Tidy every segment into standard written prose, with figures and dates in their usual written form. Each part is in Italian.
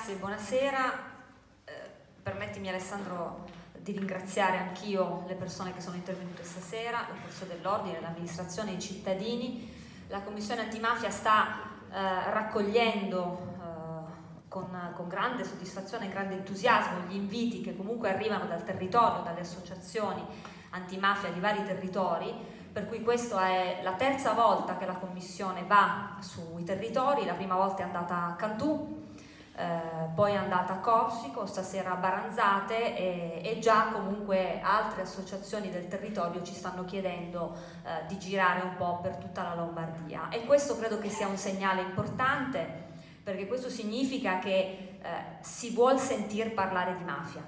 Grazie, buonasera. Permettimi Alessandro di ringraziare anch'io le persone che sono intervenute stasera, le forze dell'ordine, l'amministrazione, i cittadini. La Commissione Antimafia sta raccogliendo con grande soddisfazione e grande entusiasmo gli inviti che comunque arrivano dal territorio, dalle associazioni antimafia di vari territori, per cui questa è la terza volta che la Commissione va sui territori. La prima volta è andata a Cantù, poi è andata a Corsico, stasera a Baranzate e già comunque altre associazioni del territorio ci stanno chiedendo di girare un po' per tutta la Lombardia, e questo credo che sia un segnale importante, perché questo significa che si vuol sentir parlare di mafia,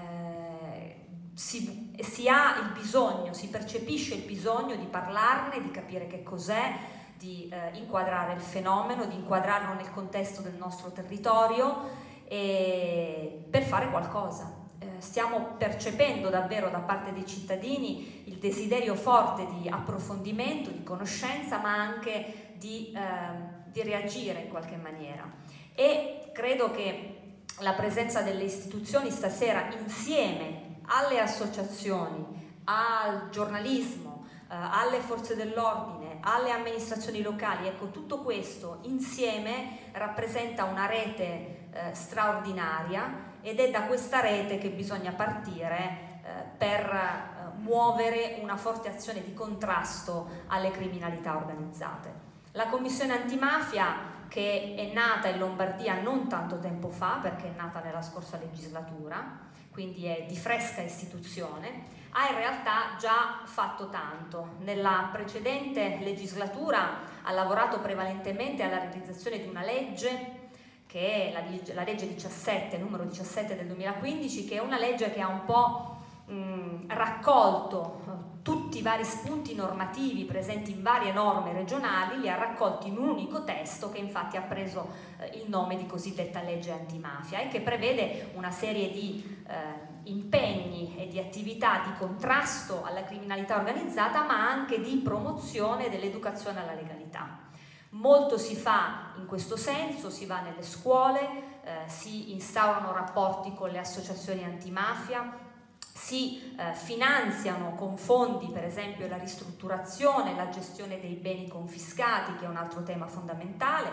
si ha il bisogno, si percepisce il bisogno di parlarne, di capire che cos'è, di inquadrare il fenomeno, di inquadrarlo nel contesto del nostro territorio e per fare qualcosa. Stiamo percependo davvero da parte dei cittadini il desiderio forte di approfondimento, di conoscenza, ma anche di reagire in qualche maniera, e credo che la presenza delle istituzioni stasera insieme alle associazioni, al giornalismo, alle forze dell'ordine, alle amministrazioni locali, ecco, tutto questo insieme rappresenta una rete straordinaria, ed è da questa rete che bisogna partire per muovere una forte azione di contrasto alle criminalità organizzate. La Commissione Antimafia, che è nata in Lombardia non tanto tempo fa, perché è nata nella scorsa legislatura, quindi è di fresca istituzione, ha in realtà già fatto tanto. Nella precedente legislatura ha lavorato prevalentemente alla realizzazione di una legge, che è la legge 17, numero 17 del 2015, che è una legge che ha un po' raccolto tutti i vari spunti normativi presenti in varie norme regionali, li ha raccolti in un unico testo, che infatti ha preso il nome di cosiddetta legge antimafia, e che prevede una serie di impegni e di attività di contrasto alla criminalità organizzata, ma anche di promozione dell'educazione alla legalità. Molto si fa in questo senso, si va nelle scuole, si instaurano rapporti con le associazioni antimafia, si finanziano con fondi per esempio la ristrutturazione, la gestione dei beni confiscati, che è un altro tema fondamentale,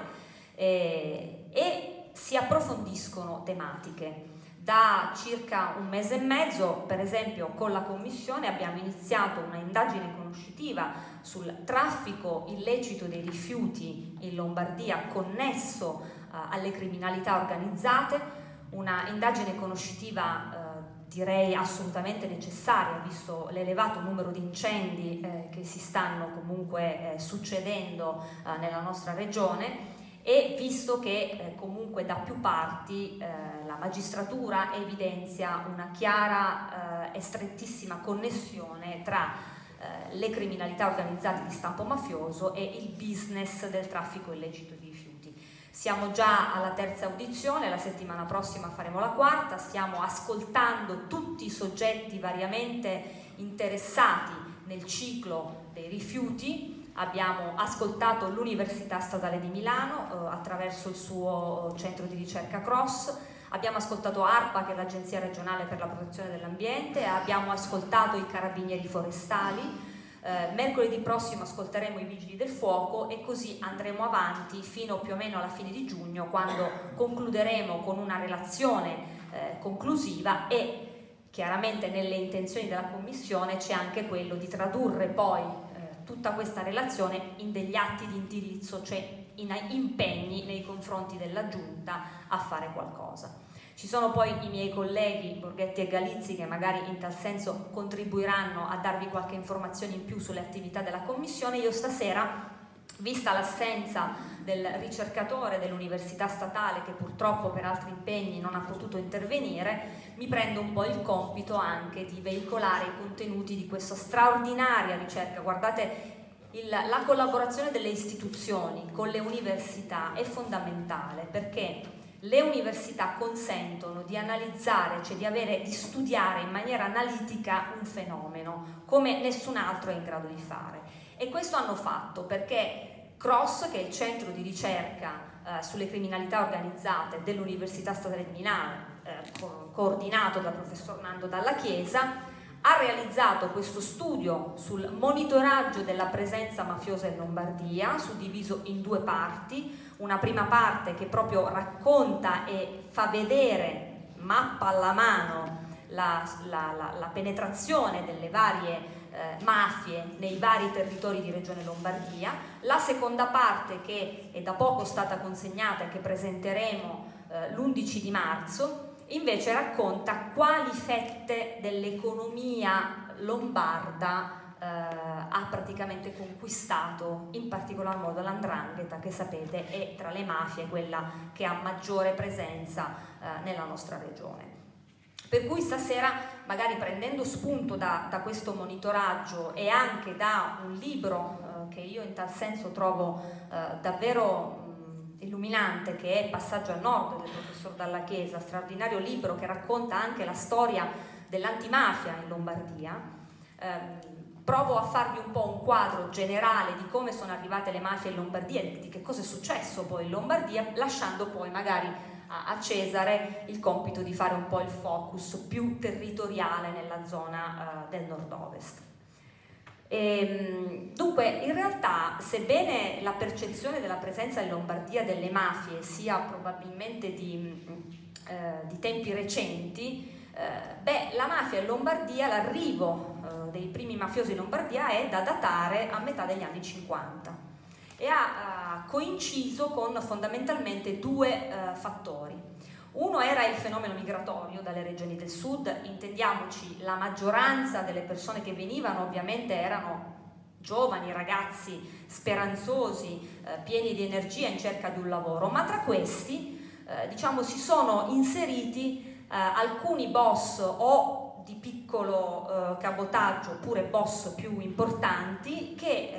e si approfondiscono tematiche. Da circa un mese e mezzo, per esempio, con la Commissione abbiamo iniziato una indagine conoscitiva sul traffico illecito dei rifiuti in Lombardia connesso alle criminalità organizzate, una indagine conoscitiva direi assolutamente necessaria, visto l'elevato numero di incendi che si stanno comunque succedendo nella nostra regione, e visto che comunque da più parti la magistratura evidenzia una chiara e strettissima connessione tra le criminalità organizzate di stampo mafioso e il business del traffico illecito di rifiuti. Siamo già alla terza audizione, la settimana prossima faremo la quarta, stiamo ascoltando tutti i soggetti variamente interessati nel ciclo dei rifiuti. Abbiamo ascoltato l'Università Statale di Milano attraverso il suo centro di ricerca CROSS, abbiamo ascoltato ARPA, che è l'Agenzia regionale per la protezione dell'ambiente, abbiamo ascoltato i carabinieri forestali. Mercoledì prossimo ascolteremo i vigili del fuoco, e così andremo avanti fino più o meno alla fine di giugno, quando concluderemo con una relazione conclusiva, e chiaramente nelle intenzioni della Commissione c'è anche quello di tradurre poi tutta questa relazione in degli atti di indirizzo, cioè in impegni nei confronti della Giunta a fare qualcosa. Ci sono poi i miei colleghi Borghetti e Galizzi, che magari in tal senso contribuiranno a darvi qualche informazione in più sulle attività della Commissione. Io stasera, vista l'assenza del ricercatore dell'Università Statale, che purtroppo per altri impegni non ha potuto intervenire, mi prendo un po' il compito anche di veicolare i contenuti di questa straordinaria ricerca. Guardate, la collaborazione delle istituzioni con le università è fondamentale, perché le università consentono di analizzare, cioè di studiare in maniera analitica un fenomeno come nessun altro è in grado di fare, e questo hanno fatto perché CROSS, che è il centro di ricerca sulle criminalità organizzate dell'Università Statale di Milano, coordinato dal professor Nando Dalla Chiesa, ha realizzato questo studio sul monitoraggio della presenza mafiosa in Lombardia, suddiviso in 2 parti. Una prima parte che proprio racconta e fa vedere, mappa alla mano, la penetrazione delle varie mafie nei vari territori di Regione Lombardia. La seconda parte, che è da poco stata consegnata e che presenteremo l'11 di marzo, invece racconta quali fette dell'economia lombarda ha praticamente conquistato, in particolar modo l''ndrangheta, che sapete è tra le mafie quella che ha maggiore presenza nella nostra regione. Per cui stasera, magari prendendo spunto da questo monitoraggio e anche da un libro che io in tal senso trovo davvero illuminante, che è Passaggio al Nord del professor Dalla Chiesa, straordinario libro che racconta anche la storia dell'antimafia in Lombardia, provo a farvi un po' un quadro generale di come sono arrivate le mafie in Lombardia e di che cosa è successo poi in Lombardia, lasciando poi magari a Cesare il compito di fare un po' il focus più territoriale nella zona del nord-ovest. Dunque, in realtà, sebbene la percezione della presenza in Lombardia delle mafie sia probabilmente di tempi recenti, la mafia in Lombardia, l'arrivo dei primi mafiosi in Lombardia è da datare a metà degli anni 50 e ha coinciso con fondamentalmente 2 fattori. Uno era il fenomeno migratorio dalle regioni del sud, intendiamoci, la maggioranza delle persone che venivano ovviamente erano giovani, ragazzi speranzosi, pieni di energia in cerca di un lavoro, ma tra questi diciamo si sono inseriti alcuni boss o di piccolo cabotaggio oppure boss più importanti che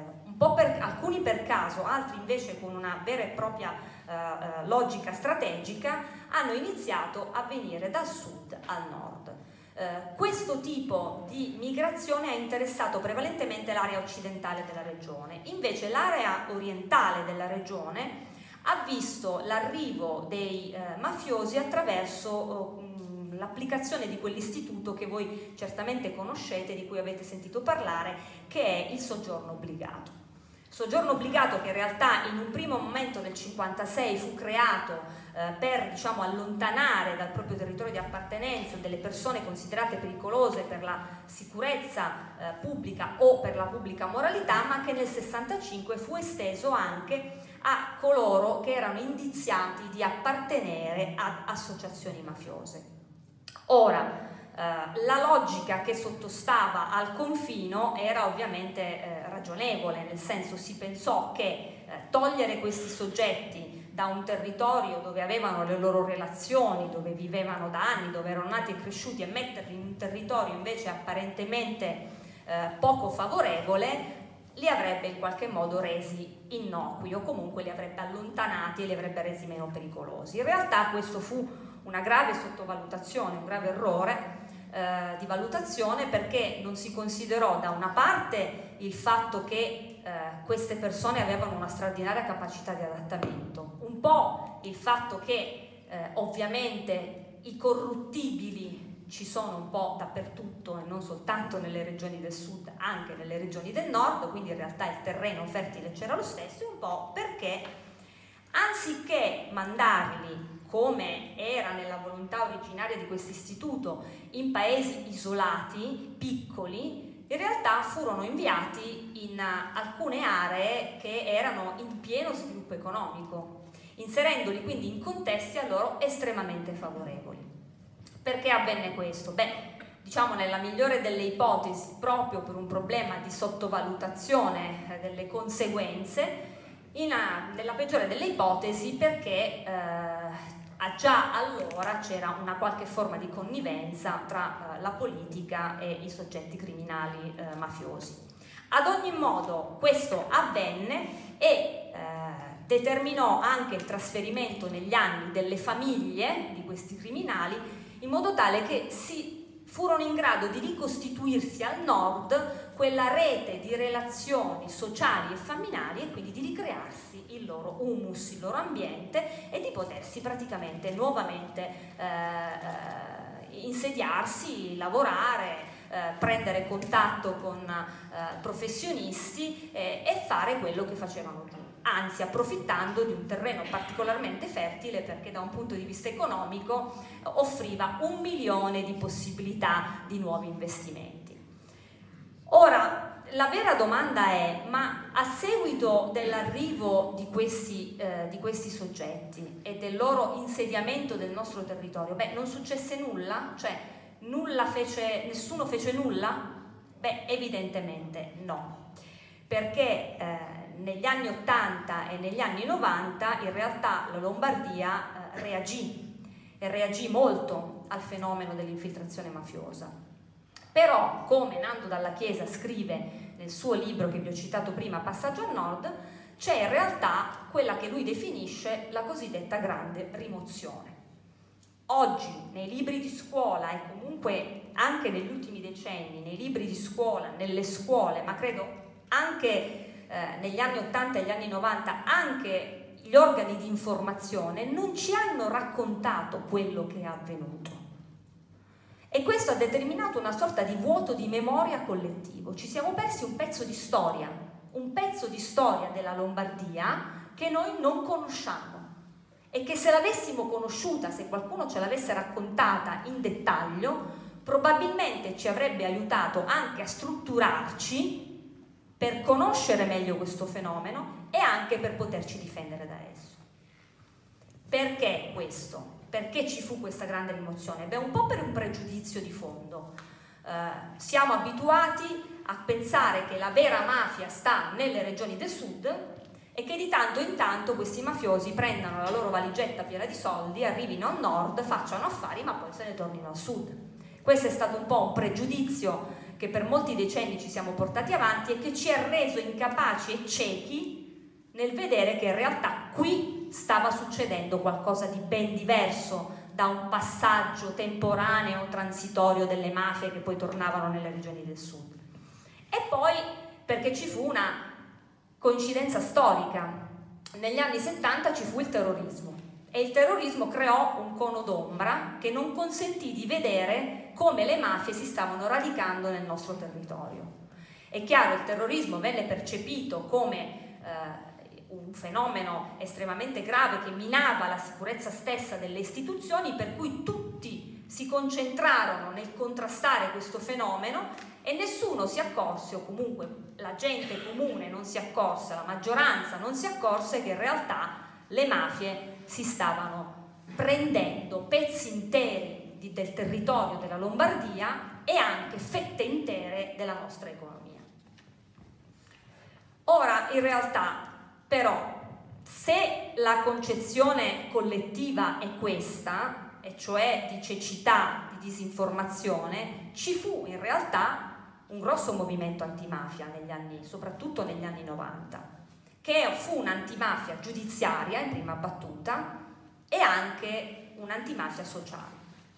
alcuni per caso, altri invece con una vera e propria logica strategica, hanno iniziato a venire dal sud al nord. Questo tipo di migrazione ha interessato prevalentemente l'area occidentale della regione, invece l'area orientale della regione ha visto l'arrivo dei mafiosi attraverso l'applicazione di quell'istituto che voi certamente conoscete, di cui avete sentito parlare, che è il soggiorno obbligato. Soggiorno obbligato che in realtà in un primo momento nel 1956 fu creato per allontanare dal proprio territorio di appartenenza delle persone considerate pericolose per la sicurezza pubblica o per la pubblica moralità, ma che nel 1965 fu esteso anche a coloro che erano indiziati di appartenere ad associazioni mafiose. Ora, la logica che sottostava al confino era ovviamente ragionevole, nel senso si pensò che togliere questi soggetti da un territorio dove avevano le loro relazioni, dove vivevano da anni, dove erano nati e cresciuti, e metterli in un territorio invece apparentemente poco favorevole, li avrebbe in qualche modo resi innocui o comunque li avrebbe allontanati e li avrebbe resi meno pericolosi. In realtà questo fu una grave sottovalutazione, un grave errore di valutazione, perché non si considerò da una parte il fatto che queste persone avevano una straordinaria capacità di adattamento, un po' il fatto che ovviamente i corruttibili ci sono un po' dappertutto e non soltanto nelle regioni del sud, anche nelle regioni del nord, quindi in realtà il terreno fertile c'era lo stesso, e un po' perché anziché mandarli, come era nella volontà originaria di questo istituto, in paesi isolati, piccoli, in realtà furono inviati in alcune aree che erano in pieno sviluppo economico, inserendoli quindi in contesti a loro estremamente favorevoli. Perché avvenne questo? Diciamo nella migliore delle ipotesi proprio per un problema di sottovalutazione delle conseguenze, nella peggiore delle ipotesi perché già allora c'era una qualche forma di connivenza tra la politica e i soggetti criminali mafiosi. Ad ogni modo questo avvenne e determinò anche il trasferimento negli anni delle famiglie di questi criminali, in modo tale che si furono in grado di ricostituirsi al nord quella rete di relazioni sociali e familiari e quindi di ricrearsi il loro humus, il loro ambiente e di potersi praticamente nuovamente insediarsi, lavorare, prendere contatto con professionisti e fare quello che facevano giù, anzi approfittando di un terreno particolarmente fertile perché da un punto di vista economico offriva 1 milione di possibilità di nuovi investimenti. Ora, la vera domanda è: ma a seguito dell'arrivo di questi soggetti e del loro insediamento del nostro territorio, non successe nulla? Cioè, nessuno fece nulla? Evidentemente no, perché negli anni 80 e negli anni 90 in realtà la Lombardia reagì molto al fenomeno dell'infiltrazione mafiosa. Però, come Nando Dalla Chiesa scrive nel suo libro che vi ho citato prima, Passaggio al Nord, c'è in realtà quella che lui definisce la cosiddetta grande rimozione. Oggi nei libri di scuola e comunque anche negli ultimi decenni, nei libri di scuola, nelle scuole, ma credo anche negli anni 80 e gli anni 90, anche gli organi di informazione non ci hanno raccontato quello che è avvenuto. E questo ha determinato una sorta di vuoto di memoria collettivo. Ci siamo persi un pezzo di storia della Lombardia che noi non conosciamo e che se l'avessimo conosciuta, se qualcuno ce l'avesse raccontata in dettaglio, probabilmente ci avrebbe aiutato anche a strutturarci per conoscere meglio questo fenomeno e anche per poterci difendere da esso. Perché questo? Perché ci fu questa grande rimozione? Un po' per un pregiudizio di fondo. Siamo abituati a pensare che la vera mafia sta nelle regioni del sud e che di tanto in tanto questi mafiosi prendano la loro valigetta piena di soldi, arrivino al nord, facciano affari, ma poi se ne tornino al sud. Questo è stato un po' un pregiudizio che per molti decenni ci siamo portati avanti e che ci ha reso incapaci e ciechi nel vedere che in realtà qui stava succedendo qualcosa di ben diverso da un passaggio temporaneo, transitorio delle mafie che poi tornavano nelle regioni del sud. E poi perché ci fu una coincidenza storica. Negli anni 70 ci fu il terrorismo e il terrorismo creò un cono d'ombra che non consentì di vedere come le mafie si stavano radicando nel nostro territorio. È chiaro, il terrorismo venne percepito come un fenomeno estremamente grave che minava la sicurezza stessa delle istituzioni, per cui tutti si concentrarono nel contrastare questo fenomeno e nessuno si accorse, o comunque la gente comune non si accorse, la maggioranza non si accorse che in realtà le mafie si stavano prendendo pezzi interi del territorio della Lombardia e anche fette intere della nostra economia. Ora, in realtà, però, se la concezione collettiva è questa, e cioè di cecità, di disinformazione, ci fu in realtà un grosso movimento antimafia soprattutto negli anni 90, che fu un'antimafia giudiziaria in prima battuta e anche un'antimafia sociale.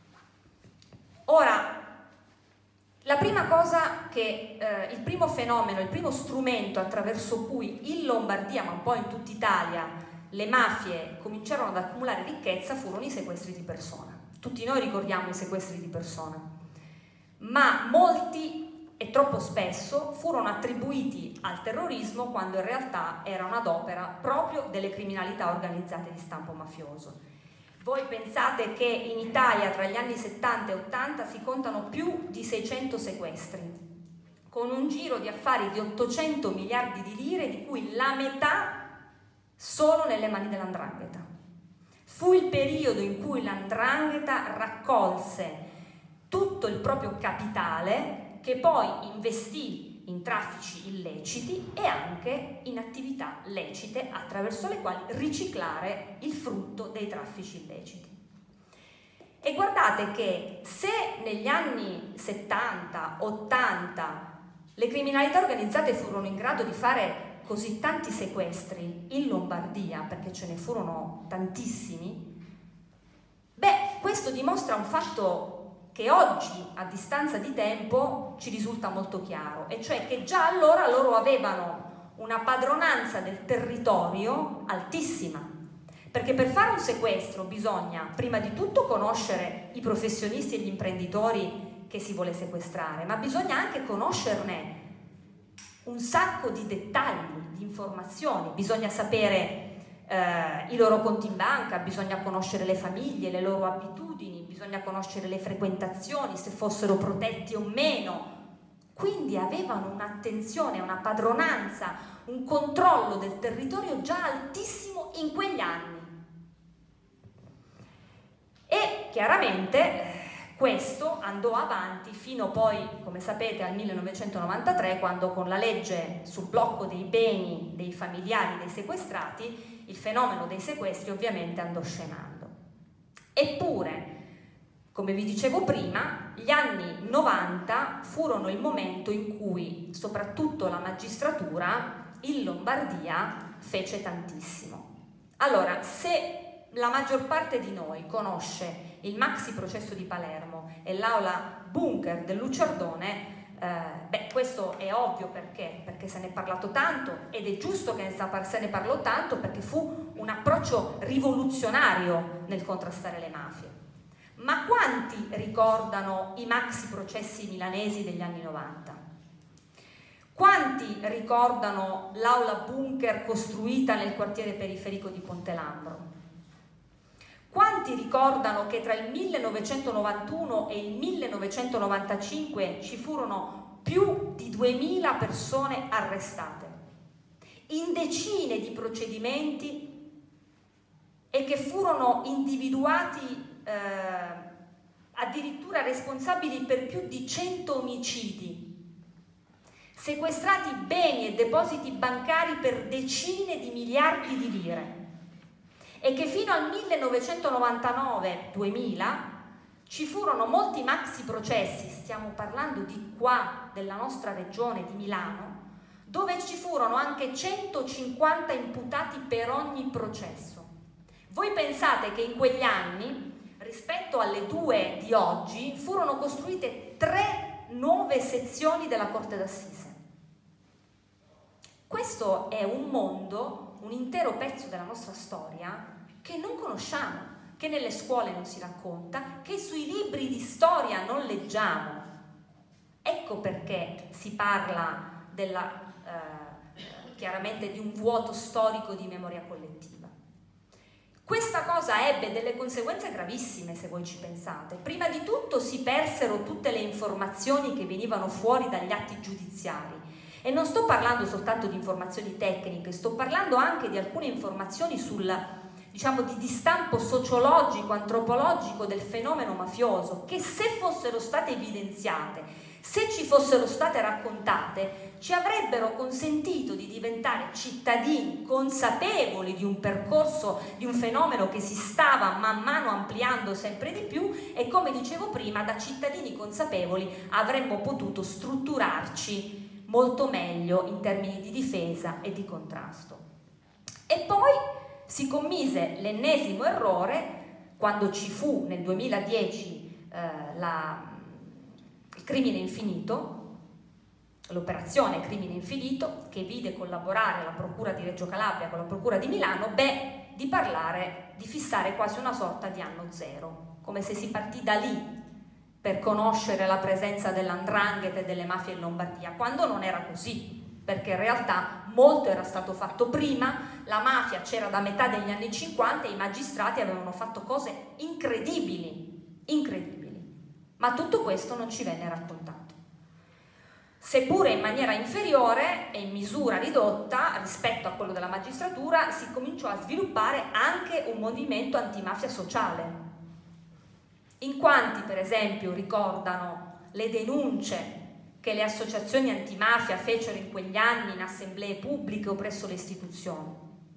Ora, la prima cosa che, il primo fenomeno, il primo strumento attraverso cui in Lombardia, ma un po' in tutta Italia, le mafie cominciarono ad accumulare ricchezza furono i sequestri di persona. Tutti noi ricordiamo i sequestri di persona, ma molti e troppo spesso furono attribuiti al terrorismo quando in realtà erano ad opera proprio delle criminalità organizzate di stampo mafioso. Voi pensate che in Italia tra gli anni 70 e 80 si contano più di 600 sequestri, con un giro di affari di 800 miliardi di lire, di cui la metà solo nelle mani dell''ndrangheta. Fu il periodo in cui l''ndrangheta raccolse tutto il proprio capitale che poi investì in traffici illeciti e anche in attività lecite attraverso le quali riciclare il frutto dei traffici illeciti. E guardate che se negli anni 70-80 le criminalità organizzate furono in grado di fare così tanti sequestri in Lombardia, perché ce ne furono tantissimi, questo dimostra un fatto che oggi, a distanza di tempo, ci risulta molto chiaro, e cioè che già allora loro avevano una padronanza del territorio altissima, perché per fare un sequestro bisogna prima di tutto conoscere i professionisti e gli imprenditori che si vuole sequestrare, ma bisogna anche conoscerne un sacco di dettagli, di informazioni, bisogna sapere i loro conti in banca, bisogna conoscere le famiglie, le loro abitudini, bisogna conoscere le frequentazioni, se fossero protetti o meno. Quindi avevano un'attenzione, una padronanza, un controllo del territorio già altissimo in quegli anni. E chiaramente questo andò avanti fino poi, come sapete, al 1993, quando con la legge sul blocco dei beni dei familiari dei sequestrati il fenomeno dei sequestri ovviamente andò scemando. Eppure, come vi dicevo prima, gli anni 90 furono il momento in cui soprattutto la magistratura in Lombardia fece tantissimo. Allora, se la maggior parte di noi conosce il maxi processo di Palermo e l'aula bunker del Luciardone, questo è ovvio perché se ne è parlato tanto, ed è giusto che se ne parlò tanto, perché fu un approccio rivoluzionario nel contrastare le mafie. Ma quanti ricordano i maxi processi milanesi degli anni 90? Quanti ricordano l'aula bunker costruita nel quartiere periferico di Ponte Lambro? Quanti ricordano che tra il 1991 e il 1995 ci furono più di 2000 persone arrestate, in decine di procedimenti, e che furono individuati addirittura responsabili per più di 100 omicidi, sequestrati beni e depositi bancari per decine di miliardi di lire, e che fino al 1999-2000 ci furono molti maxi processi, stiamo parlando di qua, della nostra regione, di Milano, dove ci furono anche 150 imputati per ogni processo. Voi pensate che in quegli anni, rispetto alle 2 di oggi, furono costruite 3 nuove sezioni della Corte d'Assise. Questo è un mondo, un intero pezzo della nostra storia che non conosciamo, che nelle scuole non si racconta, che sui libri di storia non leggiamo. Ecco perché si parla chiaramente di un vuoto storico di memoria collettiva. Questa cosa ebbe delle conseguenze gravissime, se voi ci pensate. Prima di tutto si persero tutte le informazioni che venivano fuori dagli atti giudiziari. E non sto parlando soltanto di informazioni tecniche, sto parlando anche di alcune informazioni di stampo sociologico, antropologico del fenomeno mafioso, che se fossero state evidenziate, se ci fossero state raccontate, ci avrebbero consentito di diventare cittadini consapevoli di un percorso, di un fenomeno che si stava man mano ampliando sempre di più, e come dicevo prima, da cittadini consapevoli avremmo potuto strutturarci molto meglio in termini di difesa e di contrasto. E poi si commise l'ennesimo errore quando ci fu nel 2010 il crimine infinito, l'operazione crimine infinito, che vide collaborare la Procura di Reggio Calabria con la Procura di Milano, di fissare quasi una sorta di anno zero, come se si partì da lì per conoscere la presenza dell''ndrangheta e delle mafie in Lombardia, quando non era così, perché in realtà molto era stato fatto prima, la mafia c'era da metà degli anni 50 e i magistrati avevano fatto cose incredibili, ma tutto questo non ci venne raccontato. Seppure in maniera inferiore e in misura ridotta rispetto a quello della magistratura, si cominciò a sviluppare anche un movimento antimafia sociale. In quanti, per esempio, ricordano le denunce che le associazioni antimafia fecero in quegli anni in assemblee pubbliche o presso le istituzioni?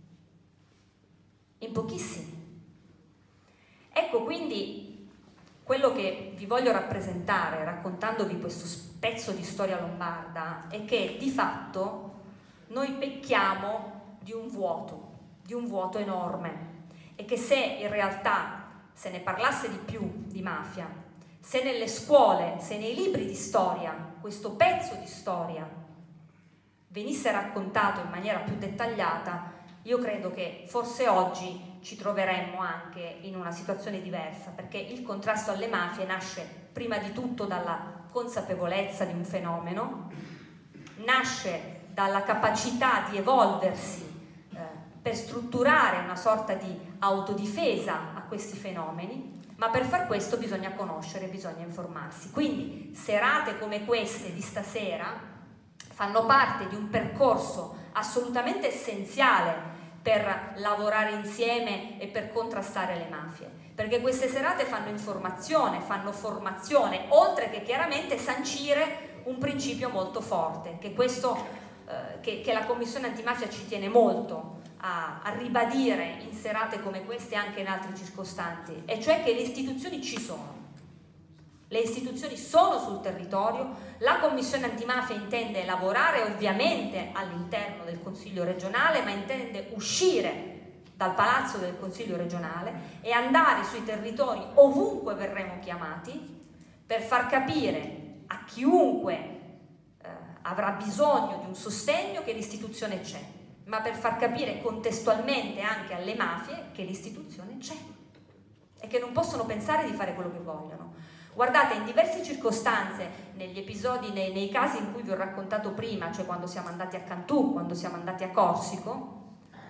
In pochissimi. Ecco, quindi quello che vi voglio rappresentare raccontandovi questo pezzo di storia lombarda è che di fatto noi pecchiamo di un vuoto enorme, e che se in realtà se ne parlasse di più di mafia, Se nelle scuole, se nei libri di storia, questo pezzo di storia venisse raccontato in maniera più dettagliata, io credo che forse oggi ci troveremmo anche in una situazione diversa, perché il contrasto alle mafie nasce prima di tutto dalla consapevolezza di un fenomeno, nasce dalla capacità di evolversi per strutturare una sorta di autodifesa a questi fenomeni, ma per far questo bisogna conoscere, bisogna informarsi. Quindi serate come queste di stasera fanno parte di un percorso assolutamente essenziale per lavorare insieme e per contrastare le mafie, perché queste serate fanno informazione, fanno formazione, oltre che chiaramente sancire un principio molto forte, che la Commissione Antimafia ci tiene molto a ribadire in serate come queste e anche in altre circostanze, e cioè che le istituzioni ci sono. Le istituzioni sono sul territorio, la Commissione Antimafia intende lavorare ovviamente all'interno del Consiglio regionale, ma intende uscire dal palazzo del Consiglio regionale e andare sui territori ovunque verremo chiamati per far capire a chiunque avrà bisogno di un sostegno che l'istituzione c'è, ma per far capire contestualmente anche alle mafie che l'istituzione c'è e che non possono pensare di fare quello che vogliono. Guardate, in diverse circostanze, negli episodi, nei casi in cui vi ho raccontato prima, cioè quando siamo andati a Cantù, quando siamo andati a Corsico,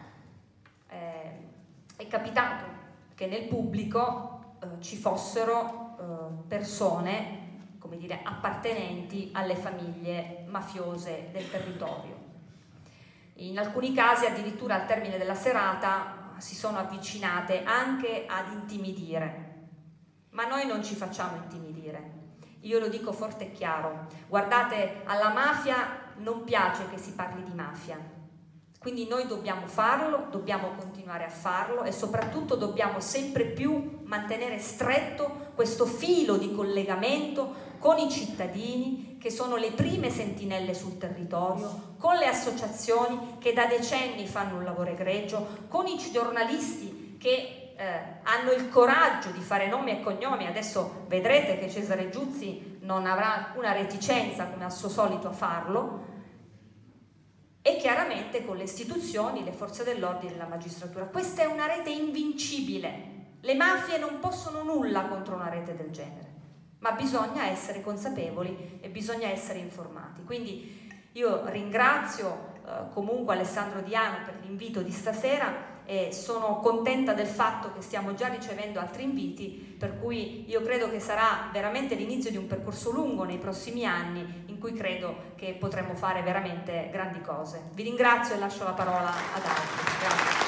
è capitato che nel pubblico ci fossero persone, come dire, appartenenti alle famiglie mafiose del territorio. In alcuni casi addirittura al termine della serata si sono avvicinate anche ad intimidire. Ma noi non ci facciamo intimidire, io lo dico forte e chiaro, guardate, alla mafia non piace che si parli di mafia, quindi noi dobbiamo farlo, dobbiamo continuare a farlo e soprattutto dobbiamo sempre più mantenere stretto questo filo di collegamento con i cittadini che sono le prime sentinelle sul territorio, con le associazioni che da decenni fanno un lavoro egregio, con i giornalisti che hanno il coraggio di fare nomi e cognomi. Adesso vedrete che Cesare Giuzzi non avrà alcuna reticenza come al suo solito a farlo, e chiaramente con le istituzioni, le forze dell'ordine e la magistratura. Questa è una rete invincibile, le mafie non possono nulla contro una rete del genere, ma bisogna essere consapevoli e bisogna essere informati. Quindi io ringrazio comunque Alessandro Diano per l'invito di stasera e sono contenta del fatto che stiamo già ricevendo altri inviti, per cui io credo che sarà veramente l'inizio di un percorso lungo nei prossimi anni in cui credo che potremo fare veramente grandi cose. Vi ringrazio e lascio la parola ad altri. Grazie.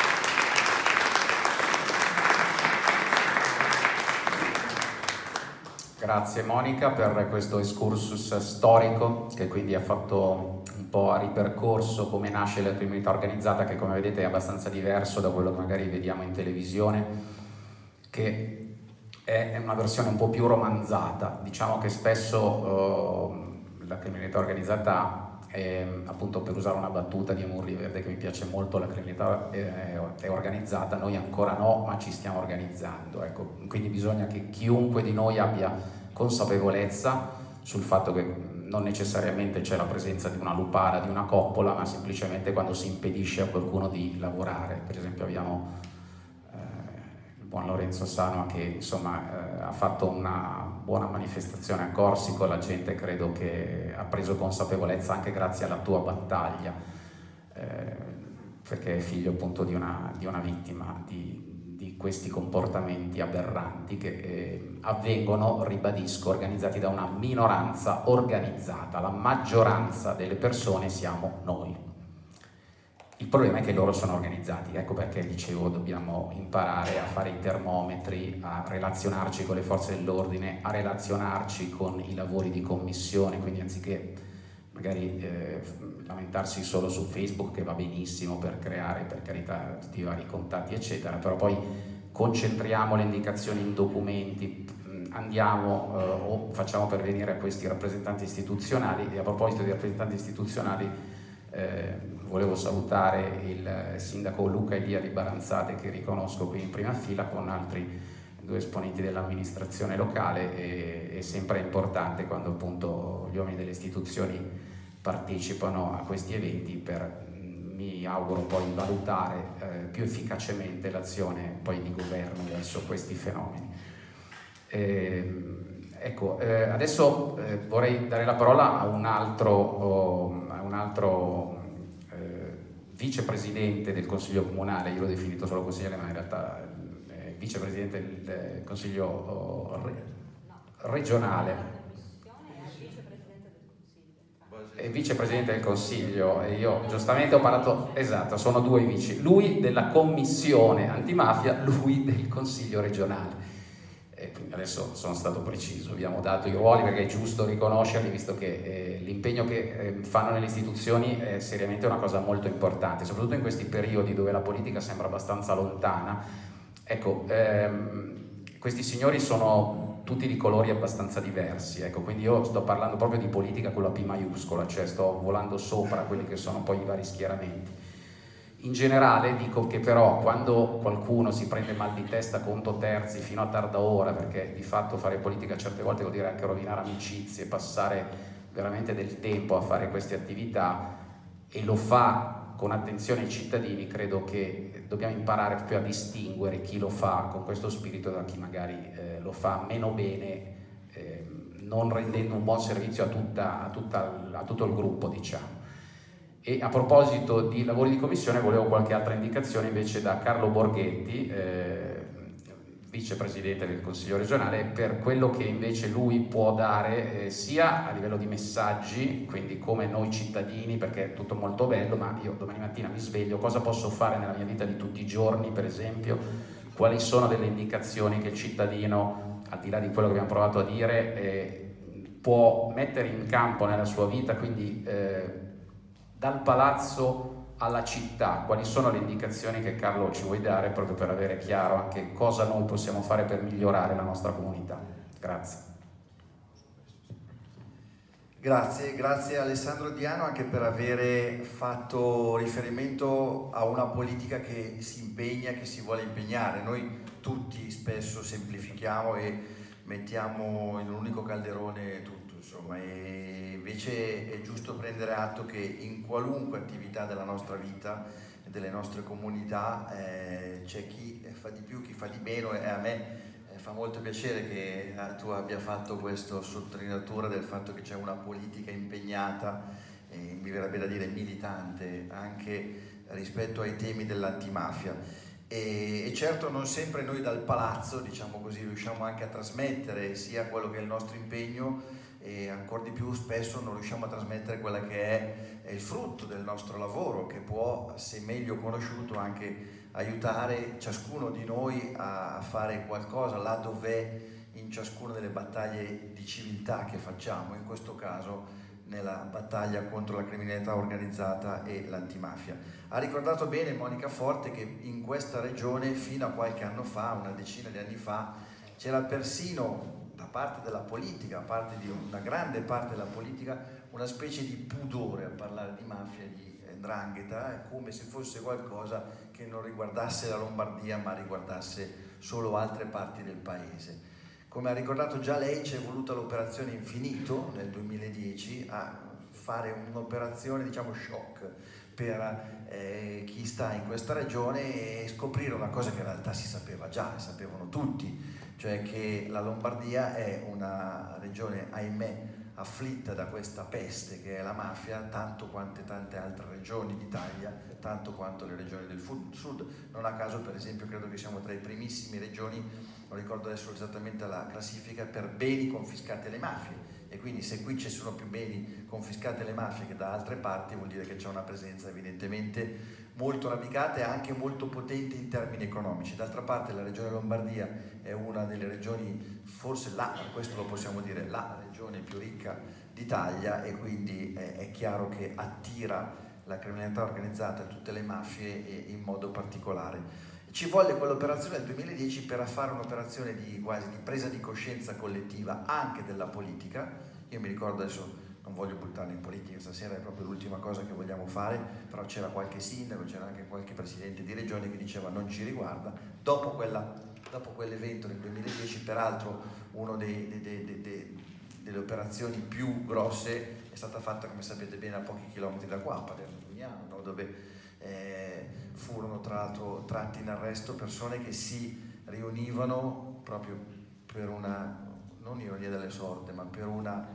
Grazie Monica per questo excursus storico che quindi ha fatto un po' a ripercorso come nasce la criminalità organizzata, che come vedete è abbastanza diverso da quello che magari vediamo in televisione, che è una versione un po' più romanzata. Diciamo che spesso la criminalità organizzata è, appunto, per usare una battuta di Murri Verde che mi piace molto, la criminalità è organizzata, noi ancora no, ma ci stiamo organizzando, ecco. Quindi bisogna che chiunque di noi abbia consapevolezza sul fatto che non necessariamente c'è la presenza di una lupara, di una coppola, ma semplicemente quando si impedisce a qualcuno di lavorare. Per esempio abbiamo il buon Lorenzo Sano che insomma ha fatto una buona manifestazione a Corsico, la gente credo che ha preso consapevolezza anche grazie alla tua battaglia, perché è figlio appunto di una vittima di questi comportamenti aberranti che avvengono, ribadisco, organizzati da una minoranza organizzata. La maggioranza delle persone siamo noi. Il problema è che loro sono organizzati, ecco perché dicevo dobbiamo imparare a fare i termometri, a relazionarci con le forze dell'ordine, a relazionarci con i lavori di commissione, quindi anziché magari lamentarsi solo su Facebook, che va benissimo per creare, per carità, tutti i vari contatti eccetera, però poi concentriamo le indicazioni in documenti, andiamo o facciamo pervenire a questi rappresentanti istituzionali. E a proposito di rappresentanti istituzionali volevo salutare il sindaco Luca Elia di Baranzate, che riconosco qui in prima fila, con altri due esponenti dell'amministrazione locale, è sempre importante quando appunto gli uomini delle istituzioni partecipano a questi eventi per, mi auguro, poi valutare più efficacemente l'azione poi di governo verso questi fenomeni. Ecco, adesso vorrei dare la parola a un altro vicepresidente del Consiglio Comunale, io l'ho definito solo consigliere, ma in realtà è vicepresidente del Consiglio regionale. È vicepresidente del Consiglio, e io giustamente ho parlato, esatto, sono due i vici, lui della Commissione Antimafia, lui del Consiglio regionale. Adesso sono stato preciso, abbiamo dato i ruoli perché è giusto riconoscerli, visto che l'impegno che fanno nelle istituzioni è seriamente una cosa molto importante, soprattutto in questi periodi dove la politica sembra abbastanza lontana. Ecco, questi signori sono tutti di colori abbastanza diversi, ecco, quindi io sto parlando proprio di politica con la P maiuscola, cioè sto volando sopra quelli che sono poi i vari schieramenti. In generale dico che però quando qualcuno si prende mal di testa contro terzi fino a tarda ora, perché di fatto fare politica certe volte vuol dire anche rovinare amicizie, passare veramente del tempo a fare queste attività, e lo fa con attenzione ai cittadini, credo che dobbiamo imparare proprio a distinguere chi lo fa con questo spirito da chi magari lo fa meno bene, non rendendo un buon servizio a tutto il gruppo, diciamo. E a proposito di lavori di commissione volevo qualche altra indicazione invece da Carlo Borghetti, vicepresidente del Consiglio regionale, per quello che invece lui può dare sia a livello di messaggi, quindi come noi cittadini, perché è tutto molto bello, ma io domani mattina mi sveglio, cosa posso fare nella mia vita di tutti i giorni, per esempio, quali sono delle indicazioni che il cittadino, al di là di quello che abbiamo provato a dire, può mettere in campo nella sua vita, quindi dal palazzo alla città, quali sono le indicazioni che Carlo ci vuoi dare proprio per avere chiaro anche cosa noi possiamo fare per migliorare la nostra comunità. Grazie. Grazie Alessandro Diano anche per avere fatto riferimento a una politica che si impegna, che si vuole impegnare. Noi tutti spesso semplifichiamo e mettiamo in un unico calderone tutto, insomma, e invece è giusto prendere atto che in qualunque attività della nostra vita e delle nostre comunità c'è chi fa di più, chi fa di meno, e a me fa molto piacere che tu abbia fatto questa sottolineatura del fatto che c'è una politica impegnata, mi verrebbe da dire militante, anche rispetto ai temi dell'antimafia. E certo non sempre noi dal palazzo, diciamo così, riusciamo anche a trasmettere sia quello che è il nostro impegno, e ancora di più spesso non riusciamo a trasmettere quella che è il frutto del nostro lavoro, che può, se meglio conosciuto, anche aiutare ciascuno di noi a fare qualcosa là dove in ciascuna delle battaglie di civiltà che facciamo, in questo caso nella battaglia contro la criminalità organizzata e l'antimafia. Ha ricordato bene Monica Forte che in questa regione fino a qualche anno fa, una decina di anni fa, c'era persino da parte della politica, da parte di una grande parte della politica, una specie di pudore a parlare di mafia, di 'ndrangheta, come se fosse qualcosa che non riguardasse la Lombardia ma riguardasse solo altre parti del paese. Come ha ricordato già lei, c'è voluta l'operazione Infinito nel 2010 a fare un'operazione, diciamo, shock per chi sta in questa regione, e scoprire una cosa che in realtà si sapeva già, sapevano tutti, cioè che la Lombardia è una regione, ahimè, afflitta da questa peste che è la mafia, tanto quante tante altre regioni d'Italia, tanto quanto le regioni del sud. Non a caso, per esempio, credo che siamo tra i primissimi regioni, non ricordo adesso esattamente la classifica, per beni confiscati alle mafie, e quindi se qui ci sono più beni confiscati alle mafie che da altre parti, vuol dire che c'è una presenza evidentemente molto radicata e anche molto potente in termini economici. D'altra parte la regione Lombardia è una delle regioni, forse questo lo possiamo dire, la regione più ricca d'Italia, e quindi è chiaro che attira la criminalità organizzata e tutte le mafie in modo particolare. Ci volle quell'operazione del 2010 per fare un'operazione quasi di presa di coscienza collettiva anche della politica. Io mi ricordo, adesso non voglio buttarmi in politica, stasera è proprio l'ultima cosa che vogliamo fare, però c'era qualche sindaco, c'era anche qualche presidente di regione che diceva non ci riguarda. Dopo quella dopo quell'evento nel 2010, peraltro una delle operazioni più grosse è stata fatta, come sapete bene, a pochi chilometri da qua, a Palermo Dugnano, no? Dove furono tra l'altro tratti in arresto persone che si riunivano proprio per una, non ironia delle sorte, ma per una,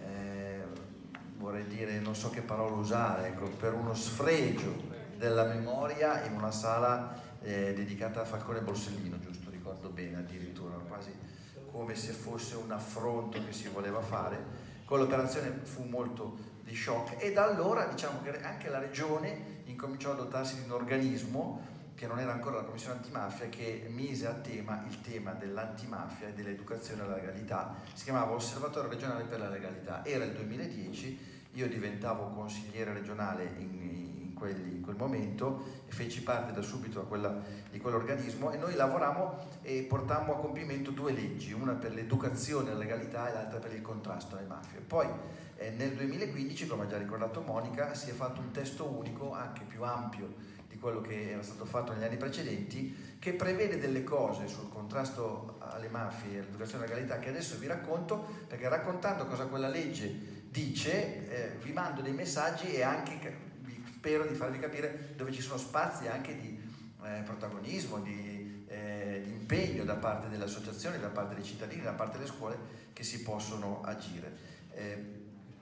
vorrei dire, non so che parola usare, ecco, per uno sfregio della memoria in una sala dedicata a Falcone Borsellino, giusto, ricordo bene, addirittura, quasi come se fosse un affronto che si voleva fare. Quell'operazione fu molto di shock e da allora diciamo che anche la regione incominciò a dotarsi di un organismo che non era ancora la Commissione Antimafia, che mise a tema il tema dell'antimafia e dell'educazione alla legalità. Si chiamava Osservatorio regionale per la legalità. Era il 2010, io diventavo consigliere regionale in quel momento e feci parte da subito di quell'organismo, e noi lavorammo e portammo a compimento 2 leggi, una per l'educazione alla legalità e l'altra per il contrasto alle mafie. Poi nel 2015, come ha già ricordato Monica, si è fatto un testo unico anche più ampio di quello che era stato fatto negli anni precedenti, che prevede delle cose sul contrasto alle mafie e all'educazione alla legalità che adesso vi racconto, perché raccontando cosa quella legge dice vi mando dei messaggi e anche spero di farvi capire dove ci sono spazi anche di protagonismo, di impegno da parte delle associazioni, da parte dei cittadini, da parte delle scuole, che si possono agire.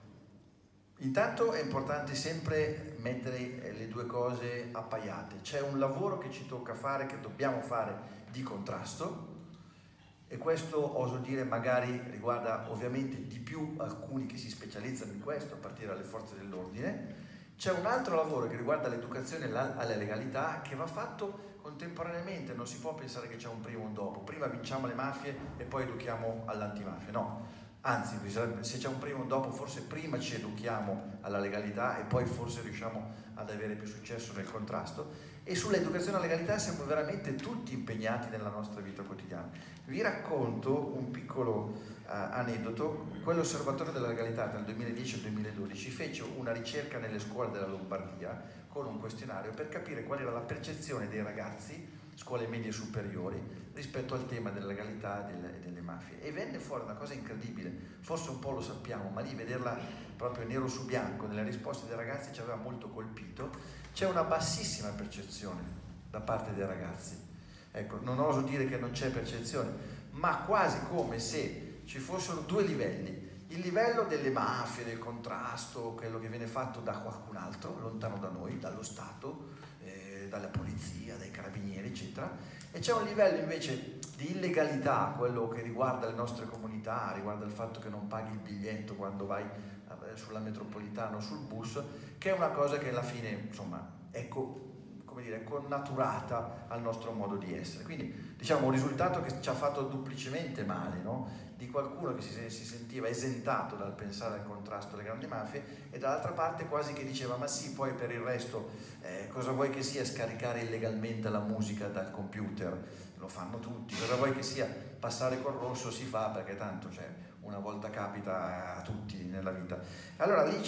Intanto è importante sempre mettere le due cose appaiate. C'è un lavoro che ci tocca fare, che dobbiamo fare, di contrasto, e questo, oso dire, magari riguarda ovviamente di più alcuni che si specializzano in questo, a partire dalle forze dell'ordine. C'è un altro lavoro che riguarda l'educazione alla legalità, che va fatto contemporaneamente. Non si può pensare che c'è un prima e un dopo, prima vinciamo le mafie e poi educhiamo all'antimafia, no. Anzi, se c'è un prima e un dopo, forse prima ci educhiamo alla legalità e poi forse riusciamo ad avere più successo nel contrasto. E sull'educazione alla legalità siamo veramente tutti impegnati nella nostra vita quotidiana. Vi racconto un piccolo aneddoto. Quell'osservatorio della legalità tra il 2010 e il 2012 fece una ricerca nelle scuole della Lombardia con un questionario per capire qual era la percezione dei ragazzi, scuole medie e superiori, rispetto al tema della legalità e delle mafie, e venne fuori una cosa incredibile. Forse un po' lo sappiamo, ma lì vederla proprio nero su bianco nelle risposte dei ragazzi ci aveva molto colpito. C'è una bassissima percezione da parte dei ragazzi. Ecco, non oso dire che non c'è percezione, ma quasi come se ci fossero 2 livelli: il livello delle mafie, del contrasto, quello che viene fatto da qualcun altro, lontano da noi, dallo Stato, dalla polizia, dai carabinieri, eccetera, e c'è un livello invece di illegalità, quello che riguarda le nostre comunità, riguarda il fatto che non paghi il biglietto quando vai sulla metropolitana o sul bus, che è una cosa che alla fine, insomma, è connaturata al nostro modo di essere. Quindi, diciamo, un risultato che ci ha fatto duplicemente male, no? Di qualcuno che si sentiva esentato dal pensare al contrasto alle grandi mafie, e dall'altra parte quasi che diceva: ma sì, poi per il resto cosa vuoi che sia scaricare illegalmente la musica dal computer? Lo fanno tutti. Cosa vuoi che sia passare col rosso? Si fa, perché tanto, cioè, una volta capita a tutti nella vita. Allora lì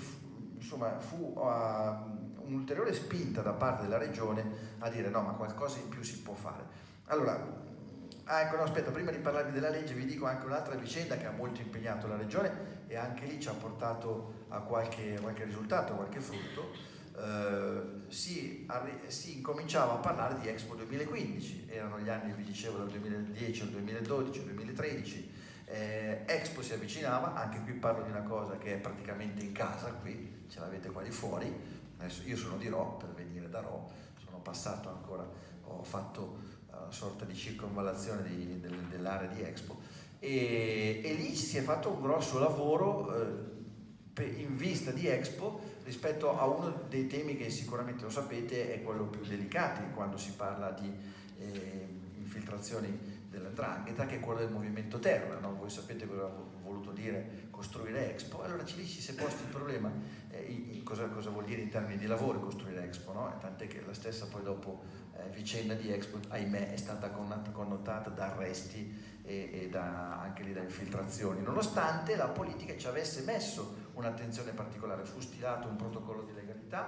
fu un'ulteriore spinta da parte della regione a dire: no, ma qualcosa in più si può fare. Allora, ecco, no, aspetta, prima di parlarvi della legge vi dico anche un'altra vicenda che ha molto impegnato la regione, e anche lì ci ha portato a qualche risultato, a qualche frutto. Si incominciava a parlare di Expo 2015, erano gli anni, vi dicevo, dal 2010 al 2012, al 2013. Expo si avvicinava, anche qui parlo di una cosa che è praticamente in casa, qui ce l'avete qua di fuori. Adesso io sono di Rho, per venire da Rho sono passato ancora, ho fatto una sorta di circonvallazione dell'area di Expo, e lì si è fatto un grosso lavoro in vista di Expo rispetto a uno dei temi che sicuramente lo sapete è quello più delicato quando si parla di infiltrazioni della 'ndrangheta, che è quello del movimento terra, no? Voi sapete cosa ha voluto dire costruire Expo. Allora lì ci si è posto il problema, cosa vuol dire in termini di lavoro costruire Expo, no? Tant'è che la stessa poi dopo vicenda di Expo, ahimè, è stata connotata da arresti e anche lì da infiltrazioni, nonostante la politica ci avesse messo un'attenzione particolare. Fu stilato un protocollo di legalità,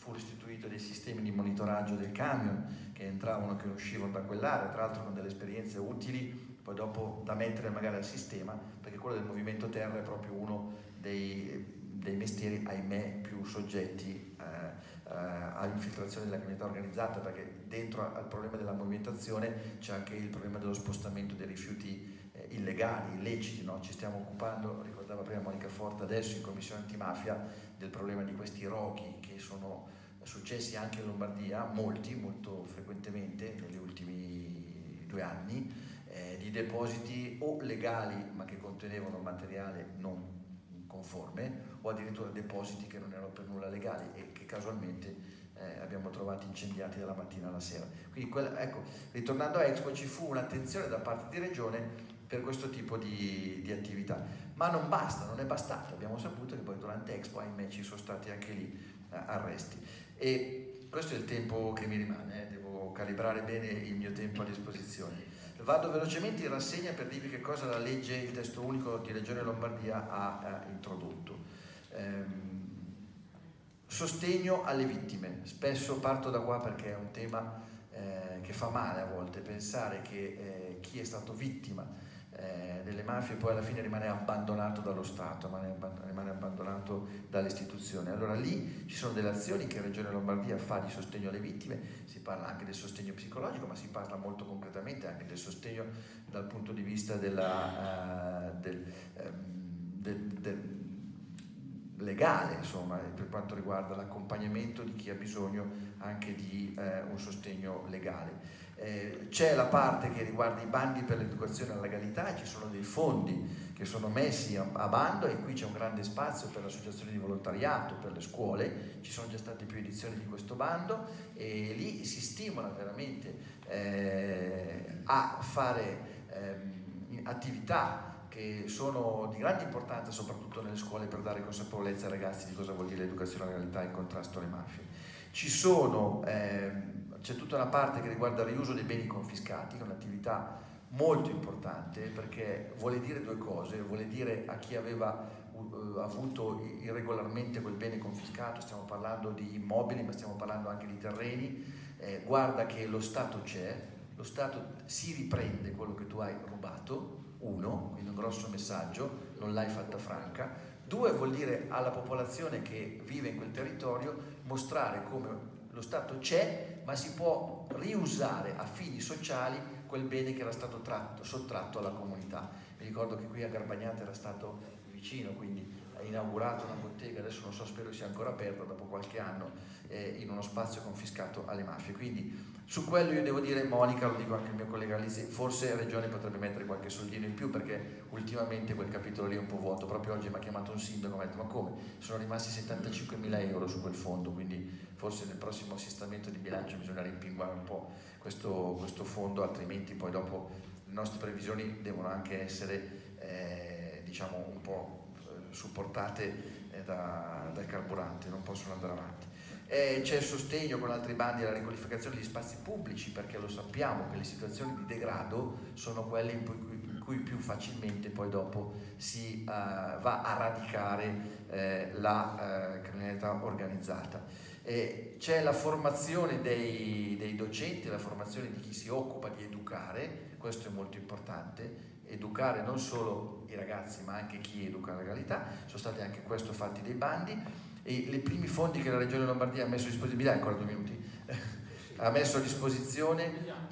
fu istituito dei sistemi di monitoraggio del camion che entravano e che uscivano da quell'area, tra l'altro con delle esperienze utili, poi dopo da mettere magari al sistema, perché quello del movimento terra è proprio uno dei mestieri, ahimè, più soggetti all'infiltrazione della criminalità organizzata, perché dentro al problema della movimentazione c'è anche il problema dello spostamento dei rifiuti illegali, illeciti, no? Ci stiamo occupando, ricordava prima Monica Forte, adesso in Commissione Antimafia, del problema di questi roghi che sono successi anche in Lombardia, molto frequentemente negli ultimi 2 anni, di depositi o legali ma che contenevano materiale non conforme, o addirittura depositi che non erano per nulla legali e che casualmente abbiamo trovato incendiati dalla mattina alla sera. Quindi ecco, ritornando a Expo, ci fu un'attenzione da parte di Regione per questo tipo di attività, ma non basta, non è bastato. Abbiamo saputo che poi durante Expo, ahimè, ci sono stati anche lì arresti, e questo è il tempo che mi rimane, devo calibrare bene il mio tempo a disposizione. Vado velocemente in rassegna per dirvi che cosa la legge, il testo unico di Regione Lombardia ha introdotto. Sostegno alle vittime. Spesso parto da qua perché è un tema che fa male a volte, pensare che chi è stato vittima delle mafie poi alla fine rimane abbandonato dallo Stato, rimane abbandonato dalle istituzioni. Allora lì ci sono delle azioni che Regione Lombardia fa di sostegno alle vittime, si parla anche del sostegno psicologico, ma si parla molto concretamente anche del sostegno dal punto di vista legale, insomma, per quanto riguarda l'accompagnamento di chi ha bisogno anche di un sostegno legale. C'è la parte che riguarda i bandi per l'educazione alla legalità, ci sono dei fondi che sono messi a bando e qui c'è un grande spazio per le associazioni di volontariato, per le scuole, ci sono già state più edizioni di questo bando e lì si stimola veramente a fare attività che sono di grande importanza soprattutto nelle scuole per dare consapevolezza ai ragazzi di cosa vuol dire l'educazione alla legalità e il contrasto alle mafie. C'è tutta una parte che riguarda il riuso dei beni confiscati, che è un'attività molto importante perché vuole dire 2 cose, vuole dire a chi aveva avuto irregolarmente quel bene confiscato, stiamo parlando di immobili ma stiamo parlando anche di terreni, guarda che lo Stato c'è, lo Stato si riprende quello che tu hai rubato, 1, quindi un grosso messaggio, non l'hai fatta franca. 2, vuol dire alla popolazione che vive in quel territorio mostrare come lo Stato c'è, ma si può riusare a fini sociali quel bene che era stato sottratto alla comunità. Mi ricordo che qui a Garbagnate era stato vicino, quindi ha inaugurato una bottega, adesso non so, spero sia ancora aperta dopo qualche anno, in uno spazio confiscato alle mafie. Quindi su quello io devo dire, Monica, lo dico anche al mio collega Lisi, forse Regione potrebbe mettere qualche soldino in più perché ultimamente quel capitolo lì è un po' vuoto. Proprio oggi mi ha chiamato un sindaco e mi ha detto: ma come? Sono rimasti 75.000 euro su quel fondo, quindi forse nel prossimo assestamento di bilancio bisogna rimpinguare un po' questo fondo, altrimenti poi dopo le nostre previsioni devono anche essere diciamo un po' supportate dal carburante, non possono andare avanti. C'è il sostegno con altri bandi alla riqualificazione degli spazi pubblici, perché lo sappiamo che le situazioni di degrado sono quelle in cui più facilmente poi dopo si va a radicare la criminalità organizzata. C'è la formazione dei docenti, la formazione di chi si occupa di educare, questo è molto importante, educare non solo i ragazzi ma anche chi educa la legalità. Sono stati anche questo fatti dei bandi e i primi fondi che la Regione Lombardia ha messo a disposizione, ancora 2 minuti, ha messo a disposizione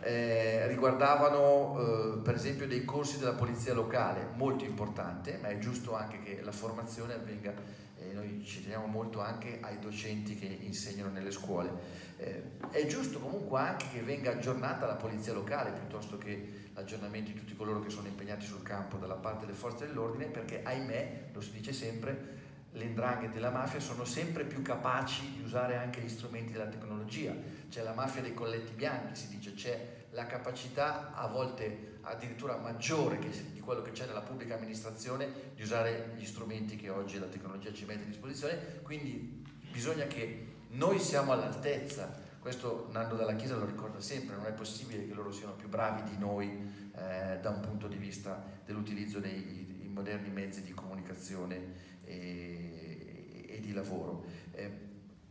riguardavano per esempio dei corsi della polizia locale, molto importante, ma è giusto anche che la formazione avvenga, noi ci teniamo molto anche ai docenti che insegnano nelle scuole, è giusto comunque anche che venga aggiornata la polizia locale piuttosto che l'aggiornamento di tutti coloro che sono impegnati sul campo dalla parte delle forze dell'ordine, perché ahimè, lo si dice sempre, le 'ndranghete e la mafia sono sempre più capaci di usare anche gli strumenti della tecnologia. C'è la mafia dei colletti bianchi, si dice, c'è la capacità a volte addirittura maggiore di quello che c'è nella pubblica amministrazione di usare gli strumenti che oggi la tecnologia ci mette a disposizione, quindi bisogna che noi siamo all'altezza. Questo Nando Dalla Chiesa lo ricorda sempre, non è possibile che loro siano più bravi di noi da un punto di vista dell'utilizzo dei moderni mezzi di comunicazione e di lavoro.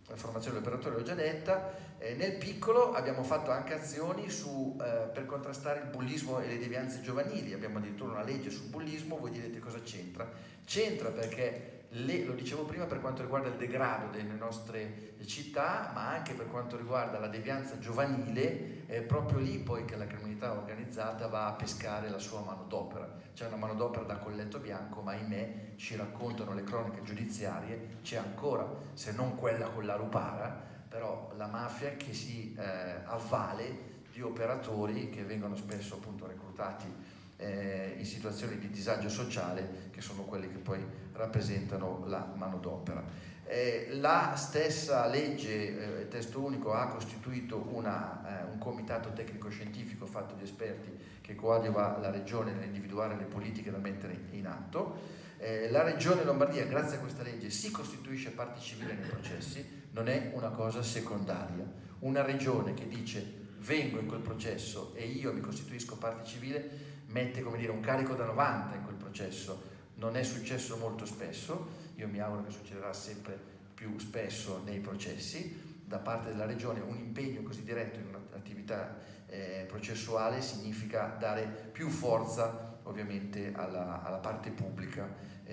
la formazione dell'operatore l'ho già detta. Nel piccolo abbiamo fatto anche azioni per contrastare il bullismo e le devianze giovanili, abbiamo addirittura una legge sul bullismo. Voi direte cosa c'entra? C'entra perché, lo dicevo prima, per quanto riguarda il degrado delle nostre città, ma anche per quanto riguarda la devianza giovanile, è proprio lì poi che la criminalità organizzata va a pescare la sua manodopera. C'è una manodopera da colletto bianco, ma ahimè, ci raccontano le cronache giudiziarie, c'è ancora, se non quella con la rupara, però la mafia che si avvale di operatori che vengono spesso appunto reclutati in situazioni di disagio sociale, che sono quelli che poi rappresentano la manodopera. La stessa legge testo unico ha costituito un comitato tecnico-scientifico fatto di esperti che coadiuva la Regione nell'individuare le politiche da mettere in atto. La Regione Lombardia, grazie a questa legge, si costituisce parte civile nei processi, non è una cosa secondaria. Una regione che dice vengo in quel processo e io mi costituisco parte civile mette, come dire, un carico da 90 in quel processo. Non è successo molto spesso, io mi auguro che succederà sempre più spesso nei processi. Da parte della Regione un impegno così diretto in un'attività processuale significa dare più forza ovviamente alla parte pubblica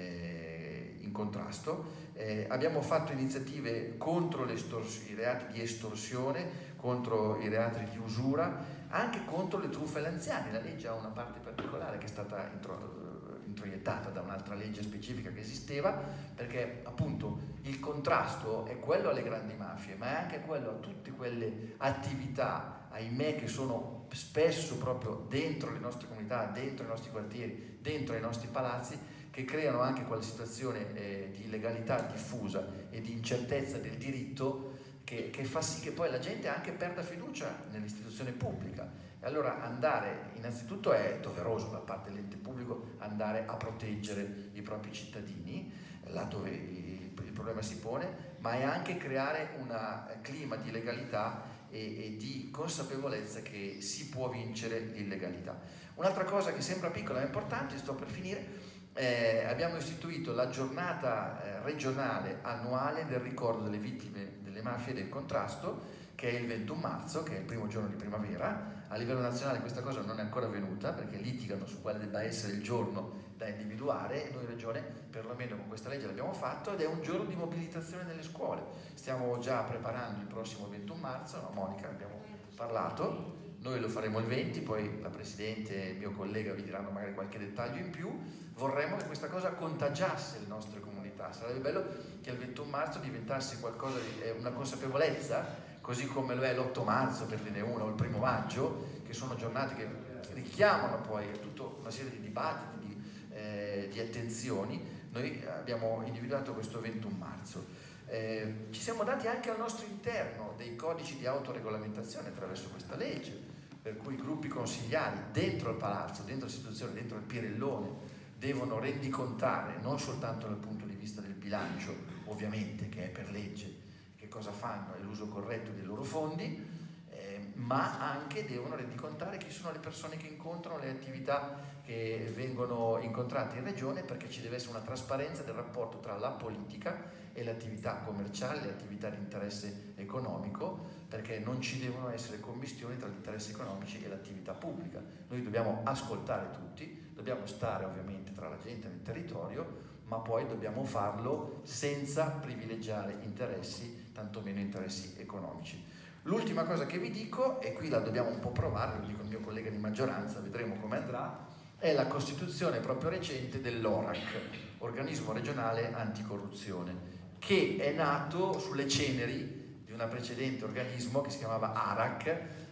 in contrasto. Abbiamo fatto iniziative contro i reati di estorsione, contro i reati di usura, anche contro le truffe agli anziani. La legge ha una parte particolare che è stata introiettata da un'altra legge specifica che esisteva, perché appunto il contrasto è quello alle grandi mafie, ma è anche quello a tutte quelle attività, ahimè, che sono spesso proprio dentro le nostre comunità, dentro i nostri quartieri, dentro i nostri palazzi, che creano anche quella situazione di illegalità diffusa e di incertezza del diritto che fa sì che poi la gente anche perda fiducia nell'istituzione pubblica. E allora innanzitutto è doveroso da parte dell'ente pubblico andare a proteggere i propri cittadini laddove il problema si pone, ma è anche creare un clima di legalità e di consapevolezza che si può vincere l'illegalità. Un'altra cosa che sembra piccola ma importante, sto per finire, abbiamo istituito la giornata regionale annuale del ricordo delle vittime delle mafie e del contrasto, che è il 21 marzo, che è il primo giorno di primavera. A livello nazionale questa cosa non è ancora avvenuta perché litigano su quale debba essere il giorno da individuare, e noi in Regione perlomeno con questa legge l'abbiamo fatto, ed è un giorno di mobilitazione nelle scuole. Stiamo già preparando il prossimo 21 marzo, no, Monica, abbiamo parlato. Noi lo faremo il 20, poi la Presidente e il mio collega vi diranno magari qualche dettaglio in più. Vorremmo che questa cosa contagiasse le nostre comunità. Sarebbe bello che il 21 marzo diventasse qualcosa di una consapevolezza, così come lo è l'8 marzo, per dirne uno, o il 1° maggio, che sono giornate che richiamano poi tutta una serie di dibattiti, di attenzioni. Noi abbiamo individuato questo 21 marzo. Ci siamo dati anche al nostro interno dei codici di autoregolamentazione attraverso questa legge, per cui i gruppi consigliari dentro il palazzo, dentro l'istituzione, dentro il Pirellone devono rendicontare, non soltanto dal punto di vista del bilancio, ovviamente, che è per legge, che cosa fanno e l'uso corretto dei loro fondi, ma anche devono rendicontare chi sono le persone che incontrano, le attività che vengono incontrate in regione, perché ci deve essere una trasparenza del rapporto tra la politica e le attività commerciali, le attività di interesse economico, perché non ci devono essere commistioni tra gli interessi economici e l'attività pubblica. Noi dobbiamo ascoltare tutti, dobbiamo stare ovviamente tra la gente nel territorio, ma poi dobbiamo farlo senza privilegiare interessi, tantomeno interessi economici. L'ultima cosa che vi dico, e qui la dobbiamo un po' provare, lo dico al mio collega di maggioranza, vedremo come andrà, è la costituzione proprio recente dell'ORAC, Organismo Regionale Anticorruzione, che è nato sulle ceneri di un precedente organismo che si chiamava ARAC,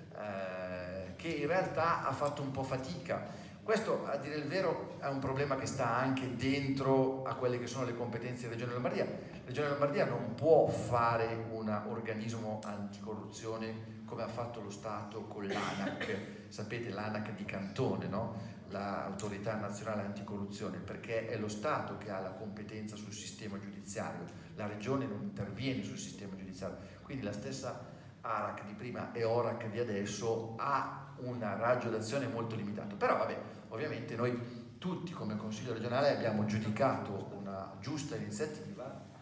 che in realtà ha fatto un po' fatica. Questo, a dire il vero, è un problema che sta anche dentro a quelle che sono le competenze della Regione Lombardia. La Regione Lombardia non può fare un organismo anticorruzione come ha fatto lo Stato con l'ANAC, sapete, l'ANAC di Cantone, no? L'Autorità Nazionale Anticorruzione, perché è lo Stato che ha la competenza sul sistema giudiziario, la Regione non interviene sul sistema giudiziario, quindi la stessa ARAC di prima e ORAC di adesso ha un raggio d'azione molto limitato. Però vabbè, ovviamente noi tutti come Consiglio regionale abbiamo giudicato una giusta iniziativa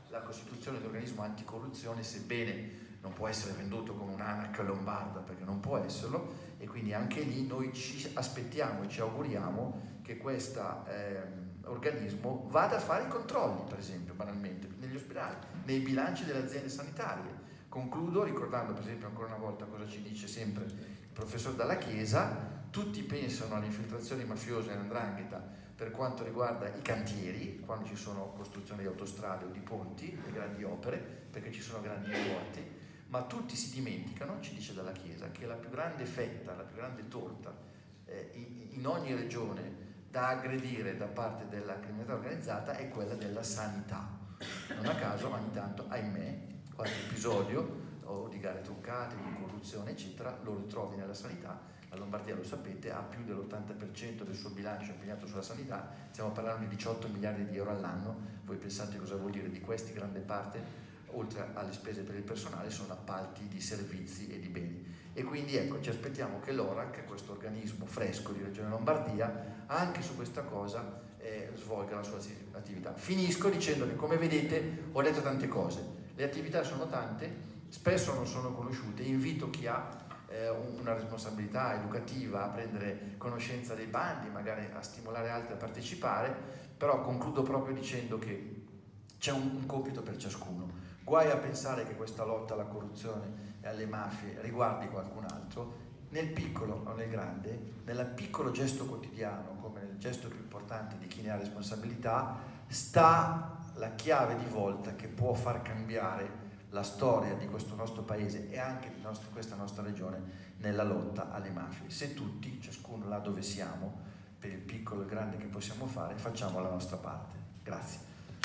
la costituzione di un organismo anticorruzione, sebbene non può essere venduto come un'ANAC lombarda, perché non può esserlo, e quindi anche lì noi ci aspettiamo e ci auguriamo che questo organismo vada a fare i controlli, per esempio, banalmente, negli ospedali, nei bilanci delle aziende sanitarie. Concludo ricordando, per esempio, ancora una volta cosa ci dice sempre il professor Dalla Chiesa: tutti pensano alle infiltrazioni mafiose nell''ndrangheta per quanto riguarda i cantieri, quando ci sono costruzioni di autostrade o di ponti, le grandi opere, perché ci sono grandi importi, ma tutti si dimenticano, ci dice Dalla Chiesa, che la più grande fetta, la più grande torta in ogni regione da aggredire da parte della criminalità organizzata è quella della sanità. Non a caso ogni tanto, ahimè, qualche episodio o di gare truccate, di corruzione eccetera, lo ritrovi nella sanità. La Lombardia, lo sapete, ha più dell'80% del suo bilancio impegnato sulla sanità, stiamo parlando di 18 miliardi di euro all'anno. Voi pensate cosa vuol dire? Di questi grande parte, oltre alle spese per il personale, sono appalti di servizi e di beni. E quindi ecco, ci aspettiamo che l'ORAC, questo organismo fresco di Regione Lombardia, anche su questa cosa svolga la sua attività. Finisco dicendo che, come vedete, ho detto tante cose, le attività sono tante, spesso non sono conosciute. Invito chi ha una responsabilità educativa a prendere conoscenza dei bandi, magari a stimolare altri a partecipare, però concludo proprio dicendo che c'è un compito per ciascuno. Guai a pensare che questa lotta alla corruzione e alle mafie riguardi qualcun altro. Nel piccolo o nel grande, nel piccolo gesto quotidiano come nel gesto più importante di chi ne ha responsabilità, sta la chiave di volta che può far cambiare la storia di questo nostro paese e anche di questa nostra regione nella lotta alle mafie. Se tutti, ciascuno là dove siamo, per il piccolo e il grande che possiamo fare, facciamo la nostra parte. Grazie.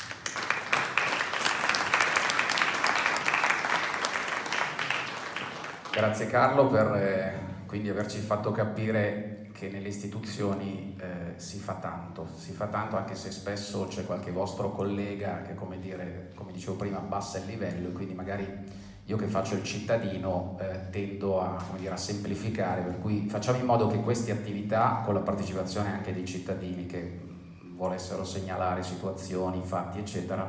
Grazie Carlo per quindi averci fatto capire che nelle istituzioni si fa tanto anche se spesso c'è qualche vostro collega che, come dicevo prima, abbassa il livello, e quindi magari io che faccio il cittadino tendo a semplificare, per cui facciamo in modo che queste attività, con la partecipazione anche dei cittadini che volessero segnalare situazioni, fatti eccetera,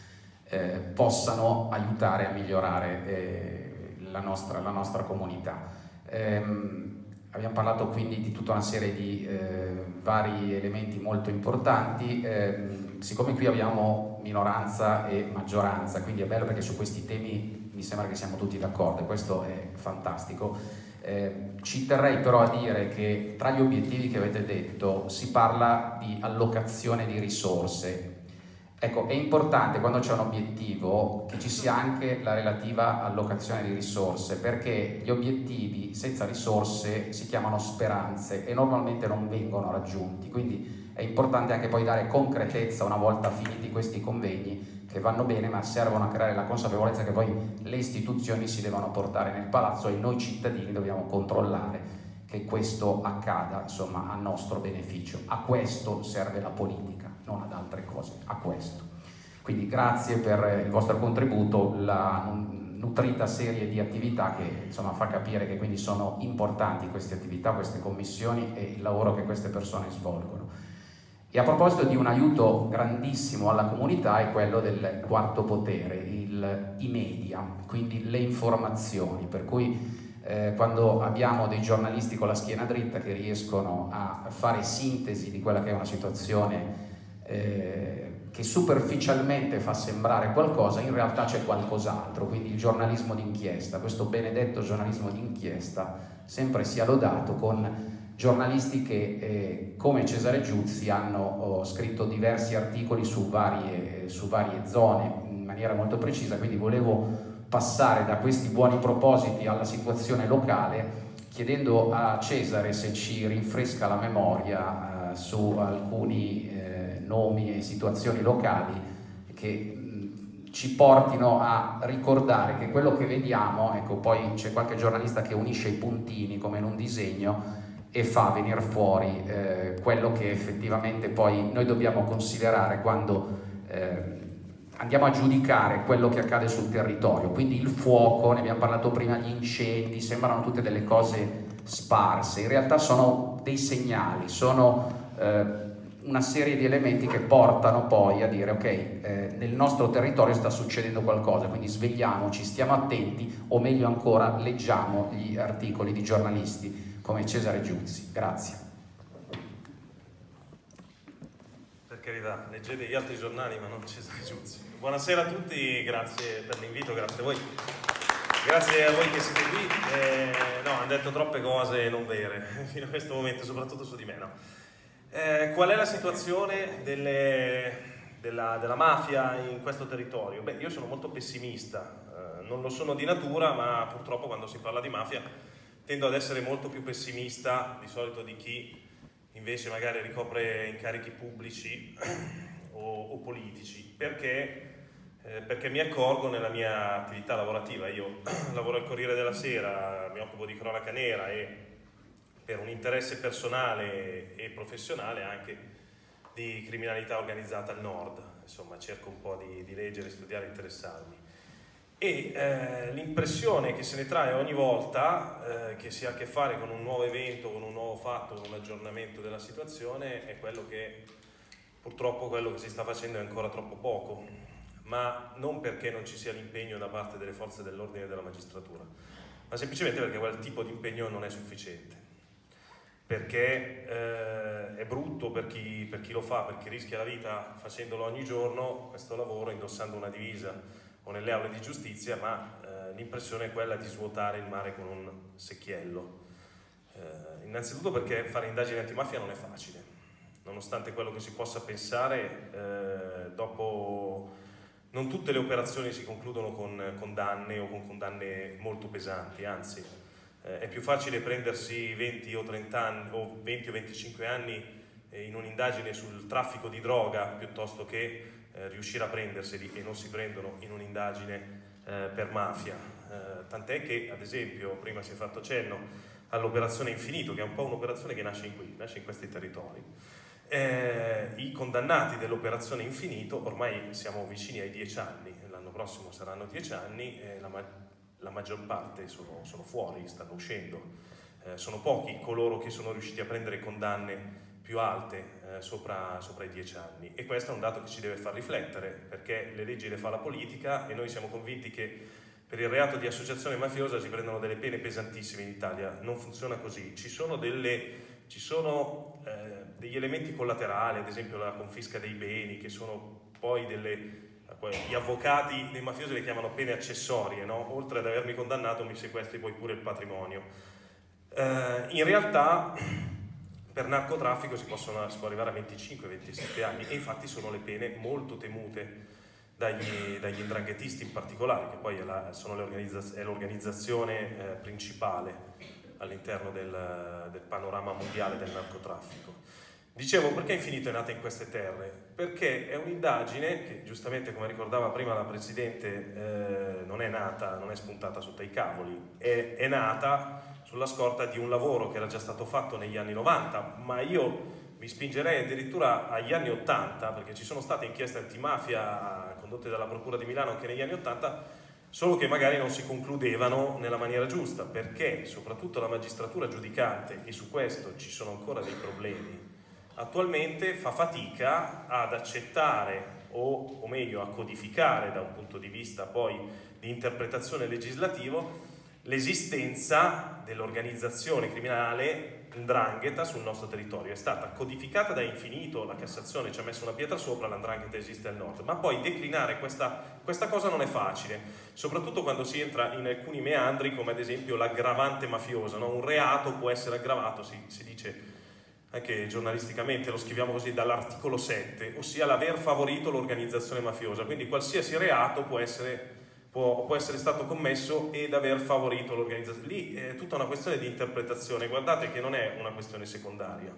possano aiutare a migliorare la nostra comunità. Abbiamo parlato quindi di tutta una serie di vari elementi molto importanti. Siccome qui abbiamo minoranza e maggioranza, quindi è bello perché su questi temi mi sembra che siamo tutti d'accordo e questo è fantastico. Ci terrei però a dire che tra gli obiettivi che avete detto si parla di allocazione di risorse. Ecco, è importante quando c'è un obiettivo che ci sia anche la relativa allocazione di risorse, perché gli obiettivi senza risorse si chiamano speranze e normalmente non vengono raggiunti, quindi è importante anche poi dare concretezza una volta finiti questi convegni, che vanno bene ma servono a creare la consapevolezza che poi le istituzioni si devono portare nel palazzo e noi cittadini dobbiamo controllare che questo accada, insomma, a nostro beneficio. A questo serve la politica, non ad altre cose, a questo. Quindi grazie per il vostro contributo, la nutrita serie di attività che insomma fa capire che quindi sono importanti queste attività, queste commissioni e il lavoro che queste persone svolgono. E a proposito di un aiuto grandissimo alla comunità è quello del quarto potere, i media, quindi le informazioni, per cui quando abbiamo dei giornalisti con la schiena dritta che riescono a fare sintesi di quella che è una situazione che superficialmente fa sembrare qualcosa, in realtà c'è qualcos'altro, quindi il giornalismo d'inchiesta, questo benedetto giornalismo d'inchiesta sempre sia lodato, con giornalisti che come Cesare Giuzzi hanno scritto diversi articoli su varie zone in maniera molto precisa, quindi volevo passare da questi buoni propositi alla situazione locale, chiedendo a Cesare se ci rinfresca la memoria su alcuni nomi e situazioni locali che ci portino a ricordare che quello che vediamo, ecco, poi c'è qualche giornalista che unisce i puntini come in un disegno e fa venire fuori quello che effettivamente poi noi dobbiamo considerare quando andiamo a giudicare quello che accade sul territorio. Quindi il fuoco, ne abbiamo parlato prima, gli incendi, sembrano tutte delle cose sparse, in realtà sono dei segnali, sono una serie di elementi che portano poi a dire ok, nel nostro territorio sta succedendo qualcosa, quindi svegliamoci, stiamo attenti, o meglio ancora leggiamo gli articoli di giornalisti come Cesare Giuzzi. Grazie. Per carità, leggete gli altri giornali ma non Cesare Giuzzi. Buonasera a tutti, grazie per l'invito, grazie a voi. Grazie a voi che siete qui. No, hanno detto troppe cose non vere fino a questo momento, soprattutto su di me. No? Qual è la situazione della mafia in questo territorio? Beh, io sono molto pessimista, non lo sono di natura, ma purtroppo quando si parla di mafia tendo ad essere molto più pessimista di solito di chi invece magari ricopre incarichi pubblici o politici, perché mi accorgo nella mia attività lavorativa. Io lavoro al Corriere della Sera, mi occupo di cronaca nera e per un interesse personale e professionale anche di criminalità organizzata al nord, insomma cerco un po' di leggere, studiare, interessarmi. E l'impressione che se ne trae ogni volta che si ha a che fare con un nuovo evento, con un nuovo fatto, con un aggiornamento della situazione è quello che purtroppo quello che si sta facendo è ancora troppo poco, ma non perché non ci sia l'impegno da parte delle forze dell'ordine e della magistratura, ma semplicemente perché quel tipo di impegno non è sufficiente, perché è brutto per chi lo fa, per chi rischia la vita facendolo ogni giorno, questo lavoro, indossando una divisa o nelle aule di giustizia, ma l'impressione è quella di svuotare il mare con un secchiello. Innanzitutto perché fare indagini antimafia non è facile, nonostante quello che si possa pensare, dopo non tutte le operazioni si concludono con condanne o con condanne molto pesanti, anzi è più facile prendersi 20 o 30 anni o 20 o 25 anni in un'indagine sul traffico di droga piuttosto che riuscire a prenderseli, e non si prendono in un'indagine per mafia, tant'è che ad esempio prima si è fatto cenno all'operazione Infinito, che è un po' un'operazione che nasce in questi territori. I condannati dell'operazione Infinito, ormai siamo vicini ai 10 anni, l'anno prossimo saranno 10 anni, la maggior parte sono fuori, stanno uscendo, sono pochi coloro che sono riusciti a prendere condanne più alte sopra i 10 anni, e questo è un dato che ci deve far riflettere, perché le leggi le fa la politica e noi siamo convinti che per il reato di associazione mafiosa si prendono delle pene pesantissime in Italia. Non funziona così, ci sono degli elementi collaterali, ad esempio la confisca dei beni, che sono poi gli avvocati dei mafiosi le chiamano pene accessorie, no? Oltre ad avermi condannato mi sequestri poi pure il patrimonio. In realtà per narcotraffico si può arrivare a 25-27 anni, e infatti sono le pene molto temute dagli 'ndranghetisti in particolare, che poi è l'organizzazione principale all'interno del panorama mondiale del narcotraffico. Dicevo, perché Infinito è nata in queste terre? Perché è un'indagine che, giustamente come ricordava prima la Presidente, non è spuntata sotto i cavoli, è nata sulla scorta di un lavoro che era già stato fatto negli anni 90, ma io mi spingerei addirittura agli anni 80, perché ci sono state inchieste antimafia condotte dalla Procura di Milano anche negli anni 80, solo che magari non si concludevano nella maniera giusta, perché soprattutto la magistratura giudicante, e su questo ci sono ancora dei problemi, attualmente fa fatica ad accettare o meglio a codificare da un punto di vista poi di interpretazione legislativo l'esistenza dell'organizzazione criminale 'ndrangheta sul nostro territorio. È stata codificata da Infinito, la Cassazione ci ha messo una pietra sopra, la 'ndrangheta esiste al nord, ma poi declinare questa cosa non è facile, soprattutto quando si entra in alcuni meandri come ad esempio l'aggravante mafiosa, no? Un reato può essere aggravato, si dice anche giornalisticamente, lo scriviamo così, dall'articolo 7, ossia l'aver favorito l'organizzazione mafiosa, quindi qualsiasi reato può essere stato commesso ed aver favorito l'organizzazione. Lì è tutta una questione di interpretazione, guardate che non è una questione secondaria,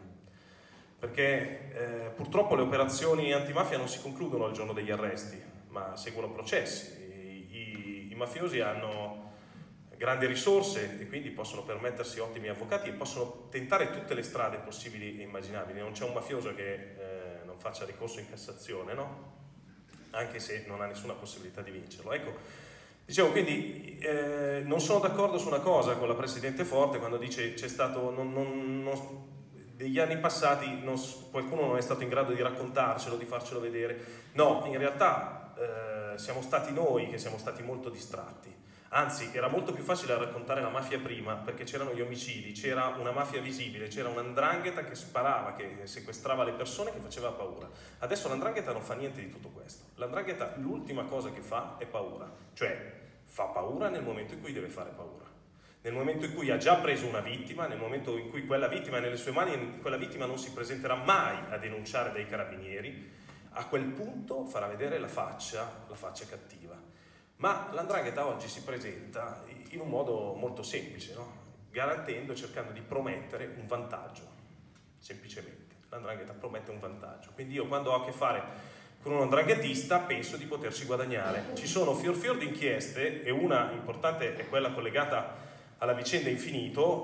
perché purtroppo le operazioni antimafia non si concludono al giorno degli arresti, ma seguono processi. I mafiosi hanno grandi risorse e quindi possono permettersi ottimi avvocati e possono tentare tutte le strade possibili e immaginabili. Non c'è un mafioso che non faccia ricorso in Cassazione, no? Anche se non ha nessuna possibilità di vincerlo. Ecco, dicevo, quindi non sono d'accordo su una cosa con la Presidente Forte quando dice c'è stato degli anni passati qualcuno non è stato in grado di raccontarcelo, di farcelo vedere. No, in realtà siamo stati noi che siamo stati molto distratti. Anzi, era molto più facile raccontare la mafia prima, perché c'erano gli omicidi, c'era una mafia visibile, c'era un'andrangheta che sparava, che sequestrava le persone, che faceva paura. Adesso l'andrangheta non fa niente di tutto questo. L'andrangheta l'ultima cosa che fa è paura, cioè fa paura nel momento in cui deve fare paura. Nel momento in cui ha già preso una vittima, nel momento in cui quella vittima è nelle sue mani e quella vittima non si presenterà mai a denunciare dai carabinieri, a quel punto farà vedere la faccia cattiva. Ma l'andrangheta oggi si presenta in un modo molto semplice, no? Garantendo, cercando di promettere un vantaggio, semplicemente. L'andrangheta promette un vantaggio. Quindi io quando ho a che fare con un andranghetista penso di poterci guadagnare. Ci sono fior di inchieste, e una importante è quella collegata alla vicenda Infinito,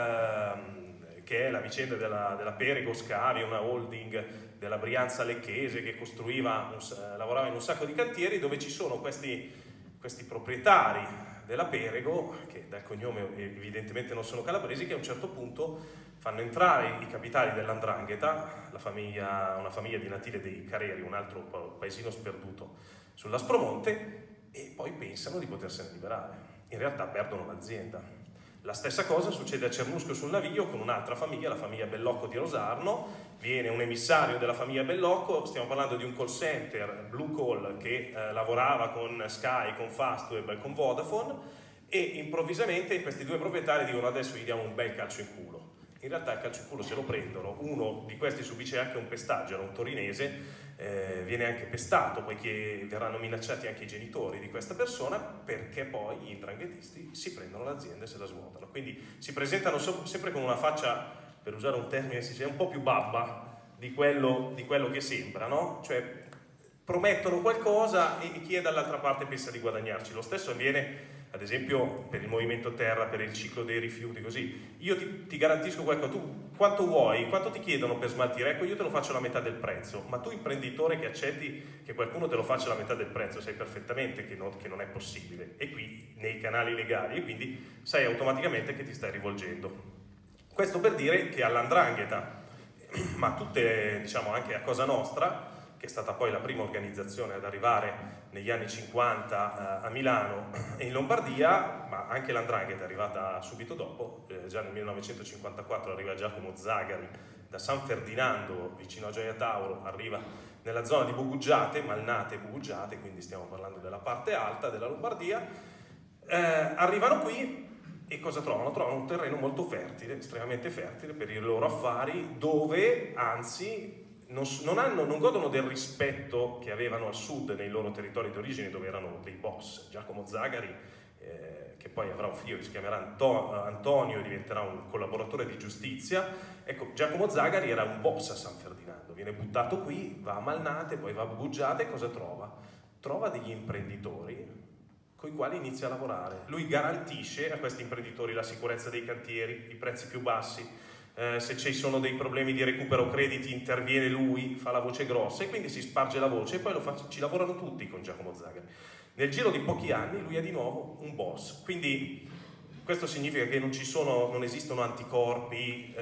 che è la vicenda della Perego Scavi, una holding della Brianza Lecchese che lavorava in un sacco di cantieri, dove ci sono questi proprietari della Perego, che dal cognome evidentemente non sono calabresi, che a un certo punto fanno entrare i capitali dell''ndrangheta, una famiglia di Natile dei Careri, un altro paesino sperduto sull'Aspromonte, e poi pensano di potersene liberare. In realtà perdono l'azienda. La stessa cosa succede a Cernusco sul Naviglio con un'altra famiglia, la famiglia Bellocco di Rosarno. Viene un emissario della famiglia Bellocco, stiamo parlando di un call center, Blue Call, che lavorava con Sky, con Fastweb e con Vodafone, e improvvisamente questi due proprietari dicono: adesso gli diamo un bel calcio in culo. In realtà il calcio in culo se lo prendono, uno di questi subisce anche un pestaggio, era un torinese, viene anche pestato, poiché verranno minacciati anche i genitori di questa persona, perché poi gli 'ndranghetisti si prendono l'azienda e se la svuotano. Quindi si presentano sempre con una faccia, per usare un termine, un po' più babba di quello che sembra, no? Cioè promettono qualcosa e chi è dall'altra parte pensa di guadagnarci. Lo stesso avviene ad esempio per il movimento terra, per il ciclo dei rifiuti, così. Io ti garantisco qualcosa, tu quanto vuoi, quanto ti chiedono per smaltire? Ecco, io te lo faccio la metà del prezzo, ma tu imprenditore che accetti che qualcuno te lo faccia la metà del prezzo, sai perfettamente che non è possibile, e qui nei canali legali, e quindi sai automaticamente che ti stai rivolgendo. Questo per dire che all''ndrangheta, ma tutte, diciamo, anche a Cosa Nostra, che è stata poi la prima organizzazione ad arrivare negli anni 50 a Milano e in Lombardia, ma anche l''ndrangheta è arrivata subito dopo, già nel 1954 arriva Giacomo Zagari da San Ferdinando, vicino a Gioia Tauro, arriva nella zona di Buguggiate, Malnate e Buguggiate, quindi stiamo parlando della parte alta della Lombardia. Arrivano qui e cosa trovano? Trovano un terreno molto fertile, estremamente fertile per i loro affari, dove anzi non godono del rispetto che avevano al sud nei loro territori d'origine, dove erano dei boss. Giacomo Zagari, che poi avrà un figlio che si chiamerà Antonio e diventerà un collaboratore di giustizia. Ecco, Giacomo Zagari era un boss a San Ferdinando, viene buttato qui, va a Malnate, poi va a Buggiate, e cosa trova? Trova degli imprenditori con i quali inizia a lavorare. Lui garantisce a questi imprenditori la sicurezza dei cantieri, i prezzi più bassi. Se ci sono dei problemi di recupero crediti interviene lui, fa la voce grossa, e quindi si sparge la voce, e poi ci lavorano tutti con Giacomo Zagari. Nel giro di pochi anni lui è di nuovo un boss. Quindi questo significa che non esistono anticorpi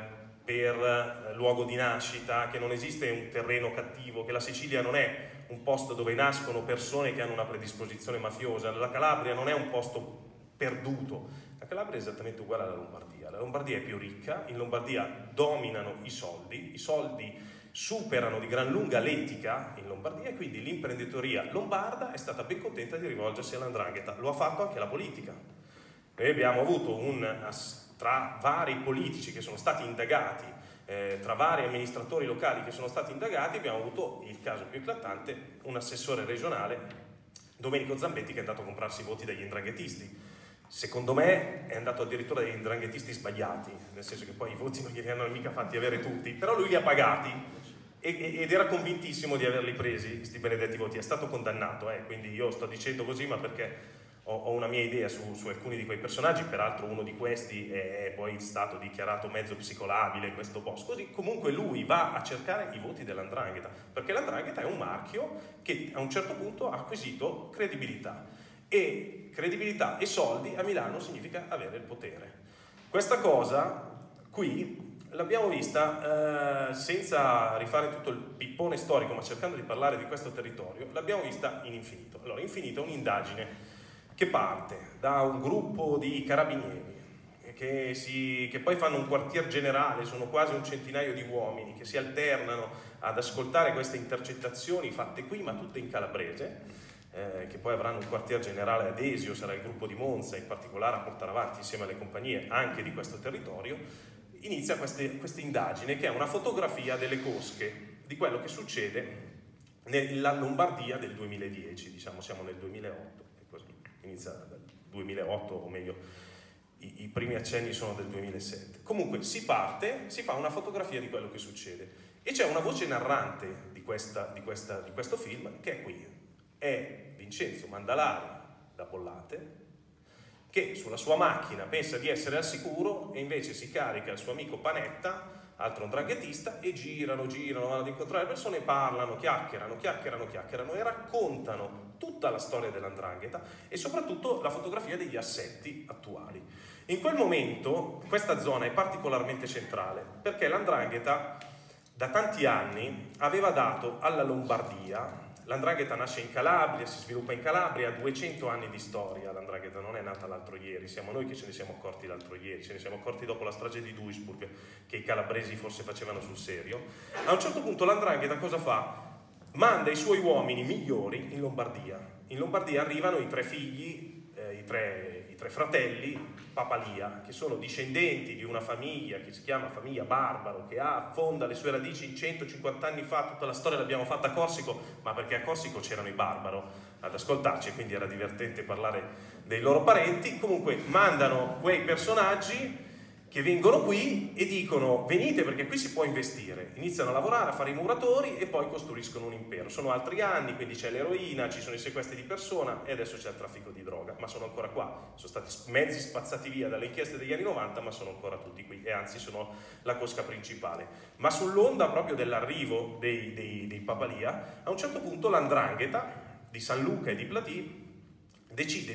per luogo di nascita, che non esiste un terreno cattivo, che la Sicilia non è un posto dove nascono persone che hanno una predisposizione mafiosa, la Calabria non è un posto perduto. La Calabria è esattamente uguale alla Lombardia. La Lombardia è più ricca, in Lombardia dominano i soldi superano di gran lunga l'etica in Lombardia, e quindi l'imprenditoria lombarda è stata ben contenta di rivolgersi all''ndrangheta. Lo ha fatto anche la politica. Noi abbiamo avuto tra vari politici che sono stati indagati, tra vari amministratori locali che sono stati indagati, abbiamo avuto il caso più eclatante, un assessore regionale, Domenico Zambetti, che è andato a comprarsi i voti dagli 'ndranghetisti. Secondo me è andato addirittura dagli 'ndranghetisti sbagliati, nel senso che poi i voti non glieli hanno mica fatti avere tutti, però lui li ha pagati ed era convintissimo di averli presi, questi benedetti voti. È stato condannato, quindi io sto dicendo così ma perché ho una mia idea su alcuni di quei personaggi. Peraltro uno di questi è poi stato dichiarato mezzo psicolabile, questo boss. Così comunque lui va a cercare i voti dell''ndrangheta, perché l''ndrangheta è un marchio che a un certo punto ha acquisito credibilità, e credibilità e soldi a Milano significa avere il potere. Questa cosa qui l'abbiamo vista senza rifare tutto il pippone storico, ma cercando di parlare di questo territorio, l'abbiamo vista in Infinito. Allora, Infinito è un'indagine che parte da un gruppo di carabinieri che poi fanno un quartier generale, sono quasi un centinaio di uomini che si alternano ad ascoltare queste intercettazioni fatte qui, ma tutte in calabrese, che poi avranno un quartier generale ad Esio, sarà il gruppo di Monza in particolare a portare avanti insieme alle compagnie anche di questo territorio. Inizia questa indagine che è una fotografia delle cosche di quello che succede nella Lombardia del 2010, diciamo siamo nel 2008, e così inizia dal 2008, o meglio i primi accenni sono del 2007. Comunque si parte, si fa una fotografia di quello che succede e c'è una voce narrante di questo film che è qui, è Vincenzo Mandalari da Bollate, che sulla sua macchina pensa di essere al sicuro e invece si carica il suo amico Panetta, altro 'ndranghetista, e girano, vanno ad incontrare le persone, parlano, chiacchierano e raccontano tutta la storia dell''ndrangheta e soprattutto la fotografia degli assetti attuali. In quel momento questa zona è particolarmente centrale perché l''ndrangheta da tanti anni aveva dato alla Lombardia. L''ndrangheta nasce in Calabria, si sviluppa in Calabria, ha 200 anni di storia. L''ndrangheta non è nata l'altro ieri, siamo noi che ce ne siamo accorti l'altro ieri, ce ne siamo accorti dopo la strage di Duisburg, che i calabresi forse facevano sul serio. A un certo punto l''ndrangheta cosa fa? Manda i suoi uomini migliori in Lombardia. In Lombardia arrivano i tre figli, i tre fratelli Papalia, che sono discendenti di una famiglia che si chiama famiglia Barbaro, che affonda le sue radici 150 anni fa. Tutta la storia l'abbiamo fatta a Corsico, ma perché a Corsico c'erano i Barbaro ad ascoltarci, quindi era divertente parlare dei loro parenti. Comunque mandano quei personaggi che vengono qui e dicono: venite perché qui si può investire. Iniziano a lavorare, a fare i muratori e poi costruiscono un impero. Sono altri anni, quindi c'è l'eroina, ci sono i sequestri di persona e adesso c'è il traffico di droga, ma sono ancora qua. Sono stati mezzi spazzati via dalle inchieste degli anni 90, ma sono ancora tutti qui e anzi sono la cosca principale. Ma sull'onda proprio dell'arrivo dei Papalia, a un certo punto l''ndrangheta di San Luca e di Platì decide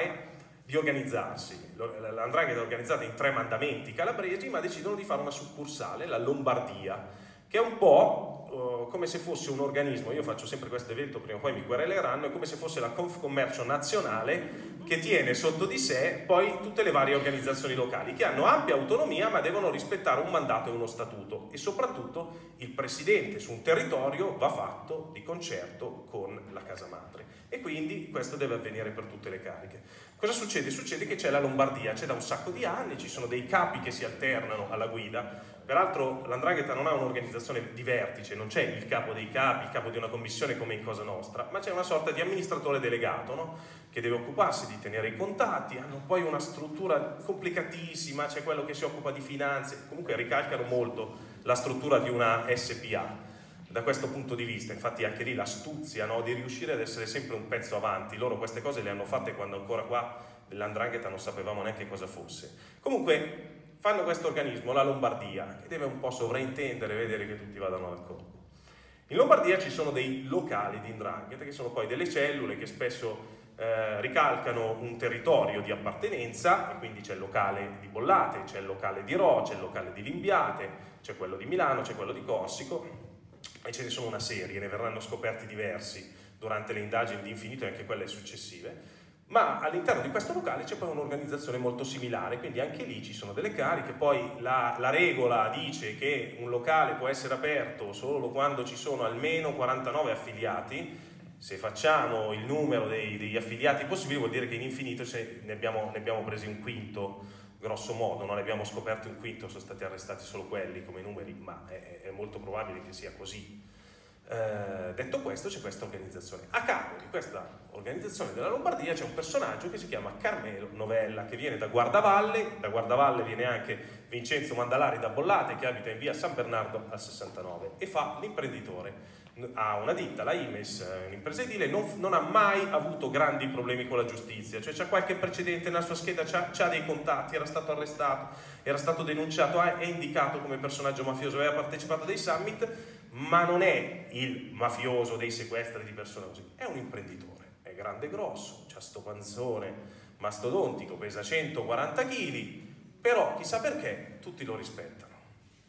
di organizzarsi. L''ndrangheta è organizzata in 3 mandamenti calabresi, ma decidono di fare una succursale, la Lombardia, che è un po' come se fosse un organismo. Io faccio sempre questo evento, prima o poi mi quereleranno, è come se fosse la Confcommercio nazionale che tiene sotto di sé poi tutte le varie organizzazioni locali che hanno ampia autonomia ma devono rispettare un mandato e uno statuto, e soprattutto il presidente su un territorio va fatto di concerto con la casa madre, e quindi questo deve avvenire per tutte le cariche. Cosa succede? Succede che c'è la Lombardia, c'è da un sacco di anni, ci sono dei capi che si alternano alla guida. Peraltro l''ndrangheta non ha un'organizzazione di vertice, non c'è il capo dei capi, il capo di una commissione come in Cosa Nostra, ma c'è una sorta di amministratore delegato, no? Che deve occuparsi di tenere i contatti. Hanno poi una struttura complicatissima, c'è quello che si occupa di finanze, comunque ricalcano molto la struttura di una SPA da questo punto di vista. Infatti anche lì l'astuzia, no? Di riuscire ad essere sempre un pezzo avanti. Loro queste cose le hanno fatte quando ancora qua dell''ndrangheta non sapevamo neanche cosa fosse. Comunque fanno questo organismo, la Lombardia, che deve un po' sovraintendere, vedere che tutti vadano d'accordo. In Lombardia ci sono dei locali di 'ndrangheta, che sono poi delle cellule che spesso ricalcano un territorio di appartenenza, e quindi c'è il locale di Bollate, c'è il locale di Rho, c'è il locale di Limbiate, c'è quello di Milano, c'è quello di Corsico, e ce ne sono una serie, ne verranno scoperti diversi durante le indagini di Infinito e anche quelle successive. Ma all'interno di questo locale c'è poi un'organizzazione molto similare, quindi anche lì ci sono delle cariche. Poi la regola dice che un locale può essere aperto solo quando ci sono almeno 49 affiliati. Se facciamo il numero degli affiliati possibili vuol dire che in Infinito ne abbiamo presi un quinto, grosso modo, non ne abbiamo scoperti un quinto, sono stati arrestati solo quelli come numeri, ma è molto probabile che sia così. Detto questo, c'è questa organizzazione. A capo di questa organizzazione della Lombardia c'è un personaggio che si chiama Carmelo Novella, che viene da Guardavalle. Da Guardavalle viene anche Vincenzo Mandalari da Bollate, che abita in via San Bernardo al 69 e fa l'imprenditore. Ha una ditta, la Imes, un'impresa edile, non ha mai avuto grandi problemi con la giustizia, cioè c'ha qualche precedente nella sua scheda, c'ha dei contatti, era stato arrestato, era stato denunciato, è indicato come personaggio mafioso, aveva partecipato a dei summit, ma non è il mafioso dei sequestri di persone così, è un imprenditore, è grande e grosso, c'ha sto panzone mastodontico, pesa 140 kg, però chissà perché tutti lo rispettano.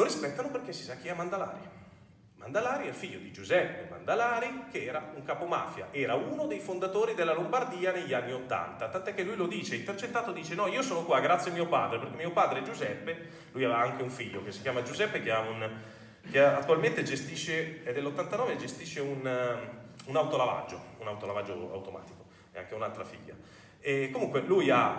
rispettano perché si sa chi è Mandalari. Mandalari è il figlio di Giuseppe Mandalari, che era un capomafia, era uno dei fondatori della Lombardia negli anni '80, tant'è che lui lo dice, intercettato dice: no, io sono qua grazie a mio padre, perché mio padre Giuseppe, lui aveva anche un figlio che si chiama Giuseppe, che attualmente gestisce, è dell'89, gestisce un autolavaggio automatico, e anche un'altra figlia. E comunque lui ha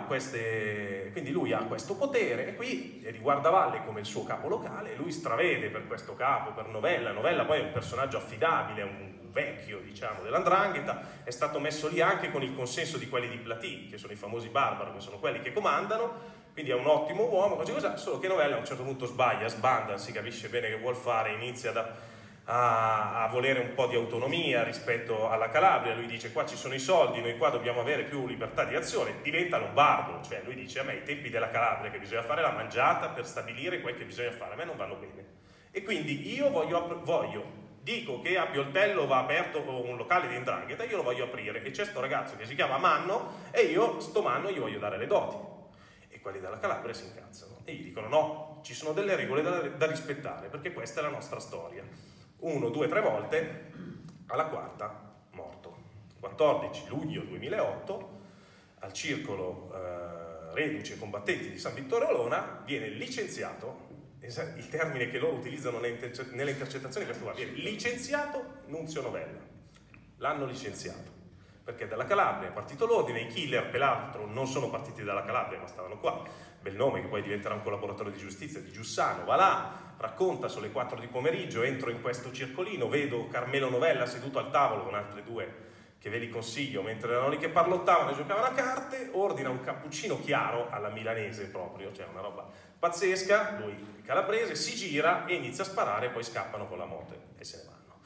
questo potere, e qui riguarda Valle come il suo capo locale, lui stravede per questo capo, per Novella. Novella poi è un personaggio affidabile, è un vecchio, diciamo, dell''ndrangheta, è stato messo lì anche con il consenso di quelli di Platì, che sono i famosi barbaro, che sono quelli che comandano, quindi è un ottimo uomo, così, solo che Novella a un certo punto sbaglia, sbanda, si capisce bene che vuol fare, inizia a volere un po' di autonomia rispetto alla Calabria. Lui dice: qua ci sono i soldi, noi qua dobbiamo avere più libertà di azione, diventa lombardo, cioè lui dice: a me i tempi della Calabria che bisogna fare la mangiata per stabilire quel che bisogna fare, a me non vanno bene, e quindi io dico che a Pioltello va aperto un locale di 'ndrangheta, io lo voglio aprire, e c'è sto ragazzo che si chiama Manno, e io sto Manno gli voglio dare le doti. E quelli della Calabria si incazzano e gli dicono: no, ci sono delle regole da rispettare, perché questa è la nostra storia. 1, 2, 3 volte, alla quarta morto. 14 luglio 2008 al circolo Reduci e Combattenti di San Vittore Olona viene licenziato, il termine che loro utilizzano nelle intercettazioni è questo qua, viene licenziato Nunzio Novella. L'hanno licenziato perché dalla Calabria è partito l'ordine, i killer peraltro non sono partiti dalla Calabria ma stavano qua. Belnome, che poi diventerà un collaboratore di giustizia, di Giussano, va là, racconta, sono le 4 di pomeriggio, entro in questo circolino, vedo Carmelo Novella seduto al tavolo con altre due che ve li consiglio, mentre erano lì che parlottavano e giocavano a carte, ordina un cappuccino chiaro alla milanese proprio, cioè una roba pazzesca, lui calabrese, si gira e inizia a sparare, poi scappano con la moto e se ne vanno.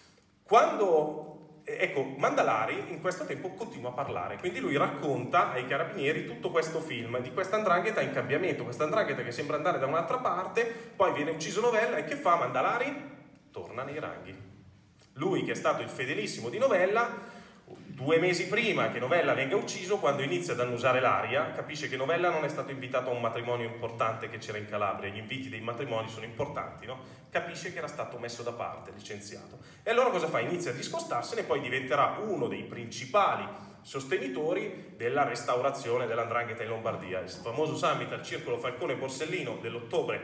Ecco, Mandalari in questo tempo continua a parlare, quindi lui racconta ai carabinieri tutto questo film di questa 'ndrangheta in cambiamento, questa 'ndrangheta che sembra andare da un'altra parte, poi viene ucciso Novella e che fa Mandalari? Torna nei ranghi. Lui, che è stato il fedelissimo di Novella, 2 mesi prima che Novella venga ucciso, quando inizia ad annusare l'aria, capisce che Novella non è stato invitato a un matrimonio importante che c'era in Calabria, gli inviti dei matrimoni sono importanti, no? Capisce che era stato messo da parte, licenziato. E allora cosa fa? Inizia a discostarsene e poi diventerà uno dei principali sostenitori della restaurazione della 'ndrangheta in Lombardia. Il famoso summit al Circolo Falcone Borsellino dell'ottobre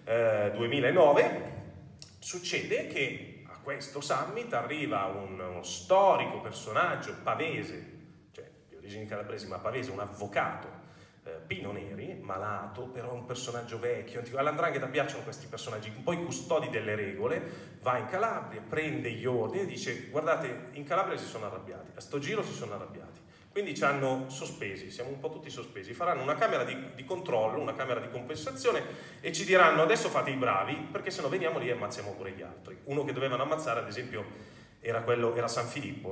2009, succede che questo summit arriva uno storico personaggio pavese, cioè di origini calabresi ma pavese, un avvocato, Pino Neri, malato, però un personaggio vecchio, antico. All''ndrangheta piacciono questi personaggi, poi custodi delle regole, va in Calabria, prende gli ordini e dice: guardate, in Calabria si sono arrabbiati, a sto giro si sono arrabbiati, quindi ci hanno sospesi, siamo un po' tutti sospesi, faranno una camera di controllo, una camera di compensazione e ci diranno: adesso fate i bravi, perché se no veniamo lì e ammazziamo pure gli altri. Uno che dovevano ammazzare, ad esempio, era San Filippo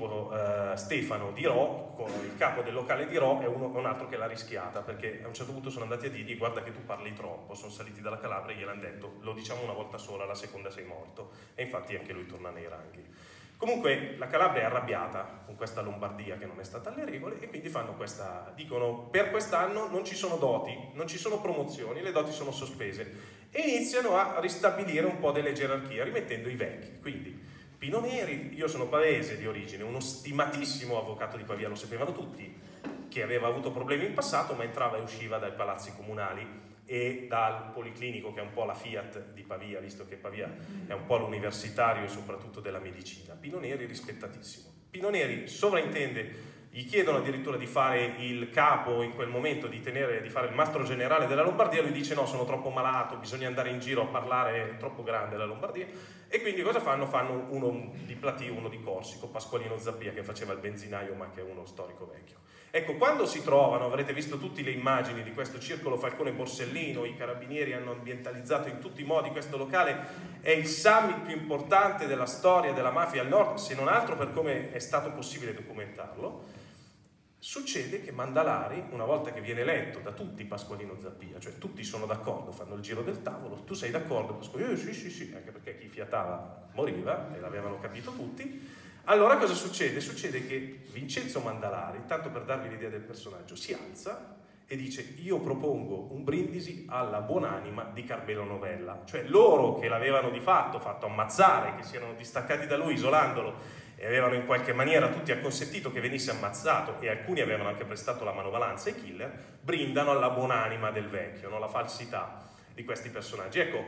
Stefano di Ro, con il capo del locale di Ro, e un altro che l'ha rischiata, perché a un certo punto sono andati a dirgli: guarda che tu parli troppo, sono saliti dalla Calabria e gliel'hanno detto, lo diciamo una volta sola, la seconda sei morto, e infatti anche lui torna nei ranghi. Comunque la Calabria è arrabbiata con questa Lombardia che non è stata alle regole, e quindi dicono: per quest'anno non ci sono doti, non ci sono promozioni, le doti sono sospese, e iniziano a ristabilire un po' delle gerarchie, rimettendo i vecchi. Quindi Pino Neri, io sono pavese di origine, uno stimatissimo avvocato di Pavia, lo sapevano tutti, che aveva avuto problemi in passato, ma entrava e usciva dai palazzi comunali e dal Policlinico, che è un po' la Fiat di Pavia, visto che Pavia è un po' l'universitario e soprattutto della medicina. Pino Neri rispettatissimo. Pino Neri sovraintende, gli chiedono addirittura di fare il capo in quel momento, di fare il mastro generale della Lombardia, lui dice: no, sono troppo malato, bisogna andare in giro a parlare, è troppo grande la Lombardia. E quindi cosa fanno? Fanno uno di Platì, uno di Corsico, Pasqualino Zappia, che faceva il benzinaio ma che è uno storico vecchio. Ecco, quando si trovano, avrete visto tutte le immagini di questo circolo Falcone Borsellino, i carabinieri hanno ambientalizzato in tutti i modi questo locale, è il summit più importante della storia della mafia al nord, se non altro per come è stato possibile documentarlo. Succede che Mandalari, una volta che viene eletto da tutti Pasqualino Zappia, cioè tutti sono d'accordo, fanno il giro del tavolo, tu sei d'accordo Pasqualino? Sì, anche perché chi fiatava moriva, e l'avevano capito tutti. Allora cosa succede? Succede che Vincenzo Mandalari, tanto per darvi l'idea del personaggio, si alza e dice: io propongo un brindisi alla buonanima di Carmelo Novella. Cioè loro che l'avevano di fatto fatto ammazzare, che si erano distaccati da lui isolandolo e avevano in qualche maniera tutti acconsentito che venisse ammazzato, e alcuni avevano anche prestato la manovalanza ai killer, brindano alla buonanima del vecchio, no? La falsità di questi personaggi. Ecco,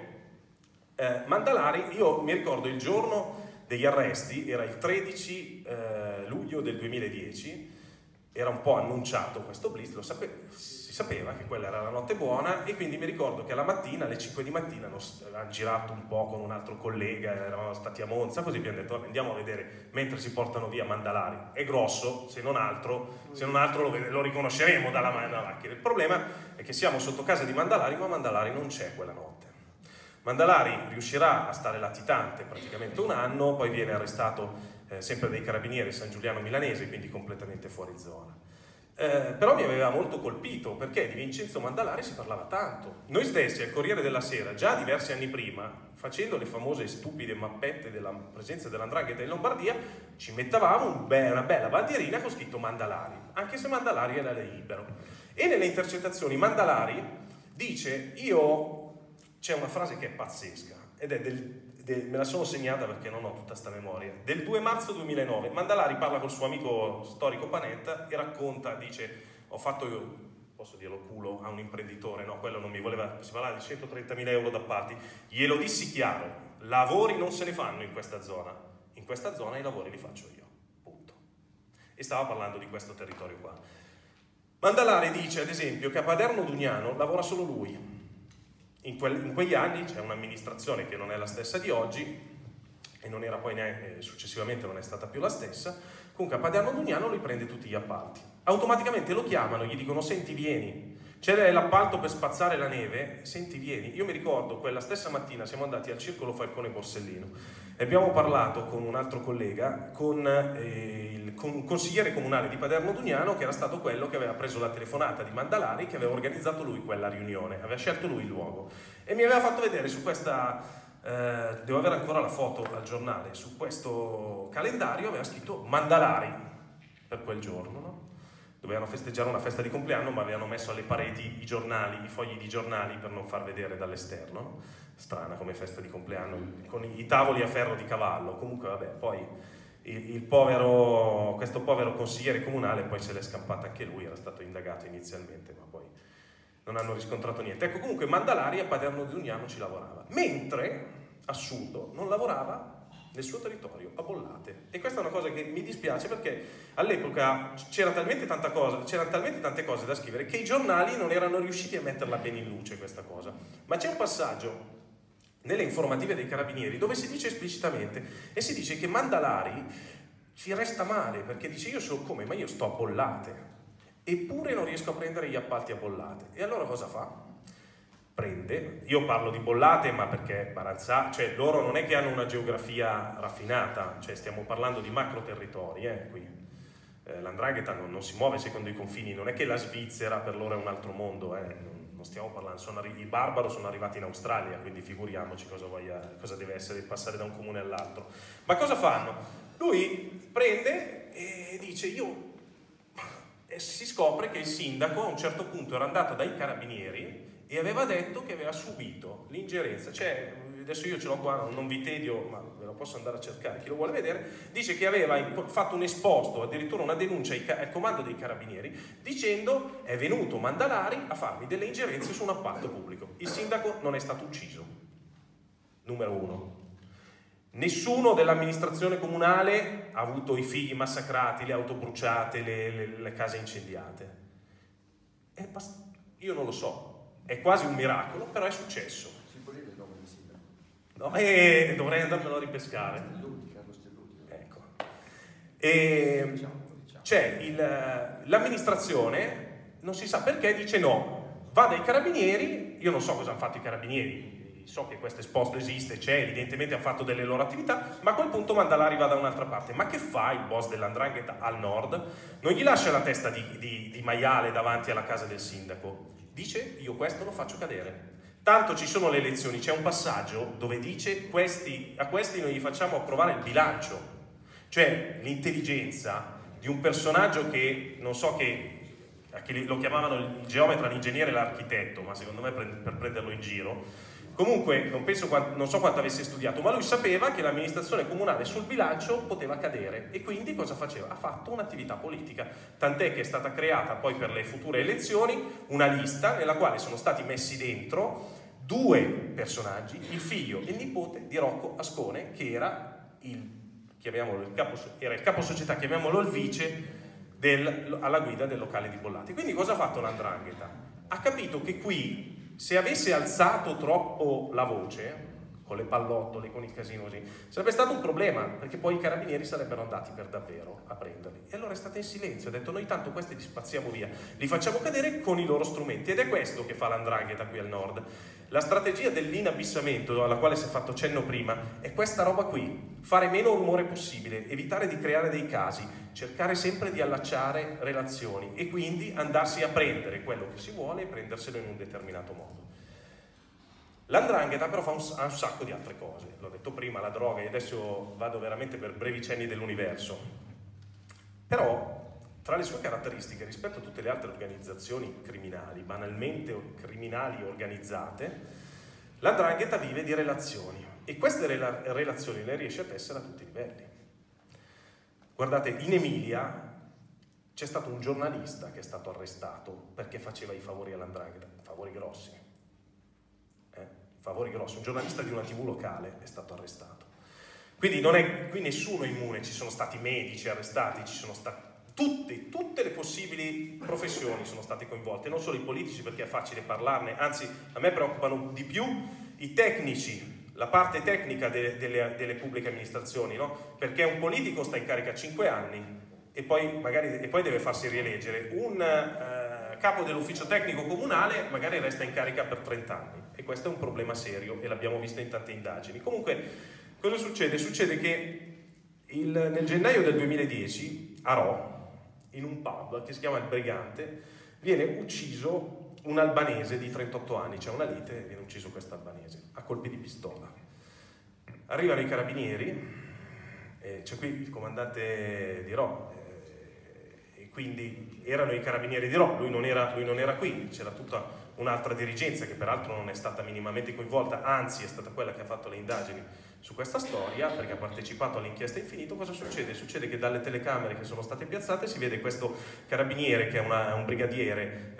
Mandalari, io mi ricordo il giorno degli arresti, era il 13 luglio del 2010, era un po' annunciato questo blitz, si sapeva che quella era la notte buona, e quindi mi ricordo che alla mattina, alle 5 di mattina, avevamo girato un po' con un altro collega, eravamo stati a Monza, così abbiamo detto: andiamo a vedere mentre si portano via Mandalari. È grosso, se non altro lo riconosceremo dalla macchina. Il problema è che siamo sotto casa di Mandalari, ma Mandalari non c'è quella notte. Mandalari riuscirà a stare latitante praticamente un anno, poi viene arrestato sempre dai carabinieri San Giuliano Milanese, quindi completamente fuori zona. Però mi aveva molto colpito, perché di Vincenzo Mandalari si parlava tanto. Noi stessi al Corriere della Sera, già diversi anni prima, facendo le famose stupide mappette della presenza dell''ndrangheta in Lombardia, ci mettavamo una bella bandierina con scritto Mandalari, anche se Mandalari era libero. E nelle intercettazioni Mandalari dice: c'è una frase che è pazzesca, ed è me la sono segnata perché non ho tutta sta memoria, del 2 marzo 2009. Mandalari parla col suo amico storico Panetta e racconta, dice: ho fatto, io posso dirlo, culo a un imprenditore, no, quello non mi voleva, si parlava di 130.000 euro d'appalti, glielo dissi chiaro: lavori non se ne fanno in questa zona i lavori li faccio io, punto. E stava parlando di questo territorio qua. Mandalari dice, ad esempio, che a Paderno Dugnano lavora solo lui. In quegli anni c'è un'amministrazione che non è la stessa di oggi, e non era poi neanche, successivamente non è stata più la stessa. Comunque a Paderno Dugnano lui prende tutti gli appalti, automaticamente lo chiamano, gli dicono: senti, vieni, c'è l'appalto per spazzare la neve, senti, vieni. Io mi ricordo quella stessa mattina siamo andati al Circolo Falcone Borsellino e abbiamo parlato con un altro collega, con un consigliere comunale di Paderno Dugnano, che era stato quello che aveva preso la telefonata di Mandalari, che aveva organizzato lui quella riunione, aveva scelto lui il luogo, e mi aveva fatto vedere su questa, devo avere ancora la foto al giornale, su questo calendario aveva scritto Mandalari per quel giorno, no? Dovevano festeggiare una festa di compleanno, ma avevano messo alle pareti i giornali, i fogli di giornali, per non far vedere dall'esterno, no? Strana come festa di compleanno, con i tavoli a ferro di cavallo. Comunque vabbè, poi questo povero consigliere comunale poi se l'è scampata anche lui, era stato indagato inizialmente, ma poi non hanno riscontrato niente. Ecco, comunque Mandalari a Paderno Dugnano ci lavorava, mentre, assurdo, non lavorava nel suo territorio, a Bollate. E questa è una cosa che mi dispiace, perché all'epoca c'erano talmente tante cose da scrivere che i giornali non erano riusciti a metterla bene in luce questa cosa. Ma c'è un passaggio nelle informative dei carabinieri dove si dice esplicitamente, e si dice che Mandalari ci resta male, perché dice: io so come, ma io sto a Bollate, eppure non riesco a prendere gli appalti a Bollate. E allora cosa fa? Prende, io parlo di Bollate ma perché Baranzà, cioè loro non è che hanno una geografia raffinata, cioè stiamo parlando di macro territori, qui l''ndrangheta non si muove secondo i confini, non è che la Svizzera per loro è un altro mondo, non stiamo parlando, i barbaro sono arrivati in Australia, quindi figuriamoci cosa deve essere passare da un comune all'altro. Ma cosa fanno? Lui prende e dice: e si scopre che il sindaco a un certo punto era andato dai carabinieri e aveva detto che aveva subito l'ingerenza, cioè, adesso io ce l'ho qua, non vi tedio, ma ve lo posso andare a cercare, chi lo vuole vedere, dice che aveva fatto un esposto, addirittura una denuncia al comando dei carabinieri, dicendo: è venuto Mandalari a farmi delle ingerenze su un appalto pubblico. Il sindaco non è stato ucciso, numero 1. Nessuno dell'amministrazione comunale ha avuto i figli massacrati, le auto bruciate, le case incendiate. Io non lo so. È quasi un miracolo, però è successo. Si può dire il nome del sindaco? No, dovrei andarmelo a ripescare. Carlo Stelluti. Ecco. C'è l'amministrazione, non si sa perché, dice no. Va dai carabinieri, io non so cosa hanno fatto i carabinieri, so che questo esposto esiste, c'è, evidentemente ha fatto delle loro attività, ma a quel punto Mandalari va da un'altra parte. Ma che fa il boss dell''ndrangheta al nord? Non gli lascia la testa di maiale davanti alla casa del sindaco. Dice: io questo lo faccio cadere. Tanto ci sono le elezioni, c'è un passaggio dove dice: a questi non gli facciamo approvare il bilancio. Cioè l'intelligenza di un personaggio che non so che lo chiamavano il geometra, l'ingegnere e l'architetto, ma secondo me per prenderlo in giro. Comunque non so quanto avesse studiato, ma lui sapeva che l'amministrazione comunale sul bilancio poteva cadere e quindi cosa faceva? Ha fatto un'attività politica, tant'è che è stata creata poi per le future elezioni una lista nella quale sono stati messi dentro 2 personaggi, il figlio e il nipote di Rocco Ascone, che era il capo società, chiamiamolo il vice, alla guida del locale di Bollate. Quindi cosa ha fatto l''ndrangheta? Ha capito che qui, se avesse alzato troppo la voce, con le pallottole, con il casino così, sarebbe stato un problema, perché poi i carabinieri sarebbero andati per davvero a prenderli. E allora è stata in silenzio, ha detto: noi tanto questi li spazziamo via, li facciamo cadere con i loro strumenti. Ed è questo che fa l''ndrangheta qui al nord. La strategia dell'inabissamento, alla quale si è fatto cenno prima, è questa roba qui: fare meno rumore possibile, evitare di creare dei casi, cercare sempre di allacciare relazioni e quindi andarsi a prendere quello che si vuole e prenderselo in un determinato modo. L''ndrangheta però ha un sacco di altre cose, l'ho detto prima, la droga, e adesso vado veramente per brevi cenni dell'universo. Però tra le sue caratteristiche rispetto a tutte le altre organizzazioni criminali, banalmente criminali organizzate, l''ndrangheta vive di relazioni e queste relazioni le riesce a tessere a tutti i livelli. Guardate, in Emilia c'è stato un giornalista che è stato arrestato perché faceva i favori all''ndrangheta, favori grossi. Favori grossi, un giornalista di una TV locale è stato arrestato. Quindi non è qui nessuno immune, ci sono stati medici arrestati, ci sono stati tutte le possibili professioni sono state coinvolte, non solo i politici, perché è facile parlarne, anzi a me preoccupano di più i tecnici, la parte tecnica delle pubbliche amministrazioni, no? Perché un politico sta in carica 5 anni e poi deve farsi rieleggere. Un capo dell'ufficio tecnico comunale magari resta in carica per 30 anni e questo è un problema serio e l'abbiamo visto in tante indagini. Comunque cosa succede? Succede che nel gennaio del 2010 a Rho, in un pub che si chiama Il Brigante, viene ucciso un albanese di 38 anni, c'è una lite e viene ucciso questo albanese a colpi di pistola. Arrivano i carabinieri, c'è qui il comandante di Rho, quindi erano i carabinieri di Rho, lui non era qui, c'era tutta un'altra dirigenza che peraltro non è stata minimamente coinvolta, anzi è stata quella che ha fatto le indagini su questa storia perché ha partecipato all'inchiesta Infinito. Cosa succede? Succede che dalle telecamere che sono state piazzate si vede questo carabiniere che è un brigadiere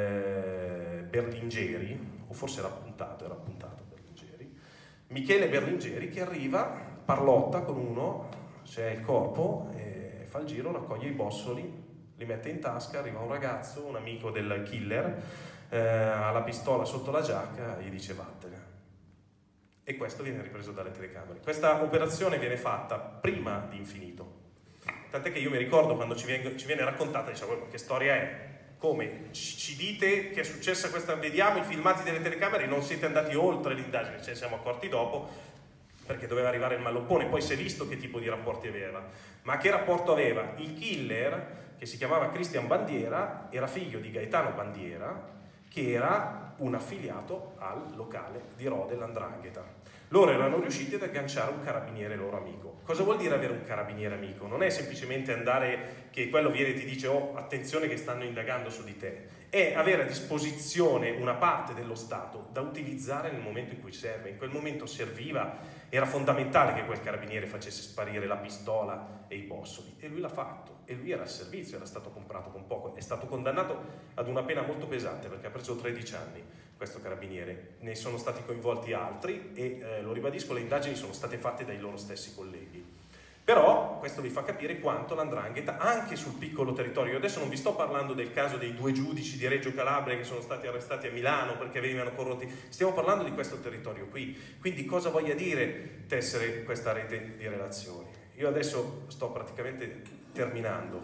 Berlingeri, o forse era appuntato Berlingeri, Michele Berlingeri, che arriva, parlotta con uno, c'è il corpo, fa il giro, raccoglie i bossoli, li mette in tasca, arriva un ragazzo, un amico del killer, ha la pistola sotto la giacca e gli dice vattene. E questo viene ripreso dalle telecamere. Questa operazione viene fatta prima di Infinito. Tant'è che io mi ricordo quando ci viene raccontata, dicevo, che storia è? Come? Ci dite che è successa questa, vediamo i filmati delle telecamere, non siete andati oltre l'indagine, ce ne siamo accorti dopo, perché doveva arrivare il malloppone, poi si è visto che tipo di rapporti aveva. Ma che rapporto aveva? Il killer, che si chiamava Cristian Bandiera, era figlio di Gaetano Bandiera, che era un affiliato al locale di Rho dell''ndrangheta. Loro erano riusciti ad agganciare un carabiniere loro amico. Cosa vuol dire avere un carabiniere amico? Non è semplicemente andare che quello viene e ti dice oh attenzione che stanno indagando su di te, è avere a disposizione una parte dello Stato da utilizzare nel momento in cui serve. In quel momento serviva, era fondamentale che quel carabiniere facesse sparire la pistola e i bossoli e lui l'ha fatto. E lui era al servizio, era stato comprato con poco, è stato condannato ad una pena molto pesante perché ha preso 13 anni questo carabiniere, ne sono stati coinvolti altri e lo ribadisco, le indagini sono state fatte dai loro stessi colleghi. Però questo vi fa capire quanto l''ndrangheta, anche sul piccolo territorio, io adesso non vi sto parlando del caso dei 2 giudici di Reggio Calabria che sono stati arrestati a Milano perché venivano corrotti, stiamo parlando di questo territorio qui, quindi cosa voglia dire tessere questa rete di relazioni? Io adesso sto praticamente terminando,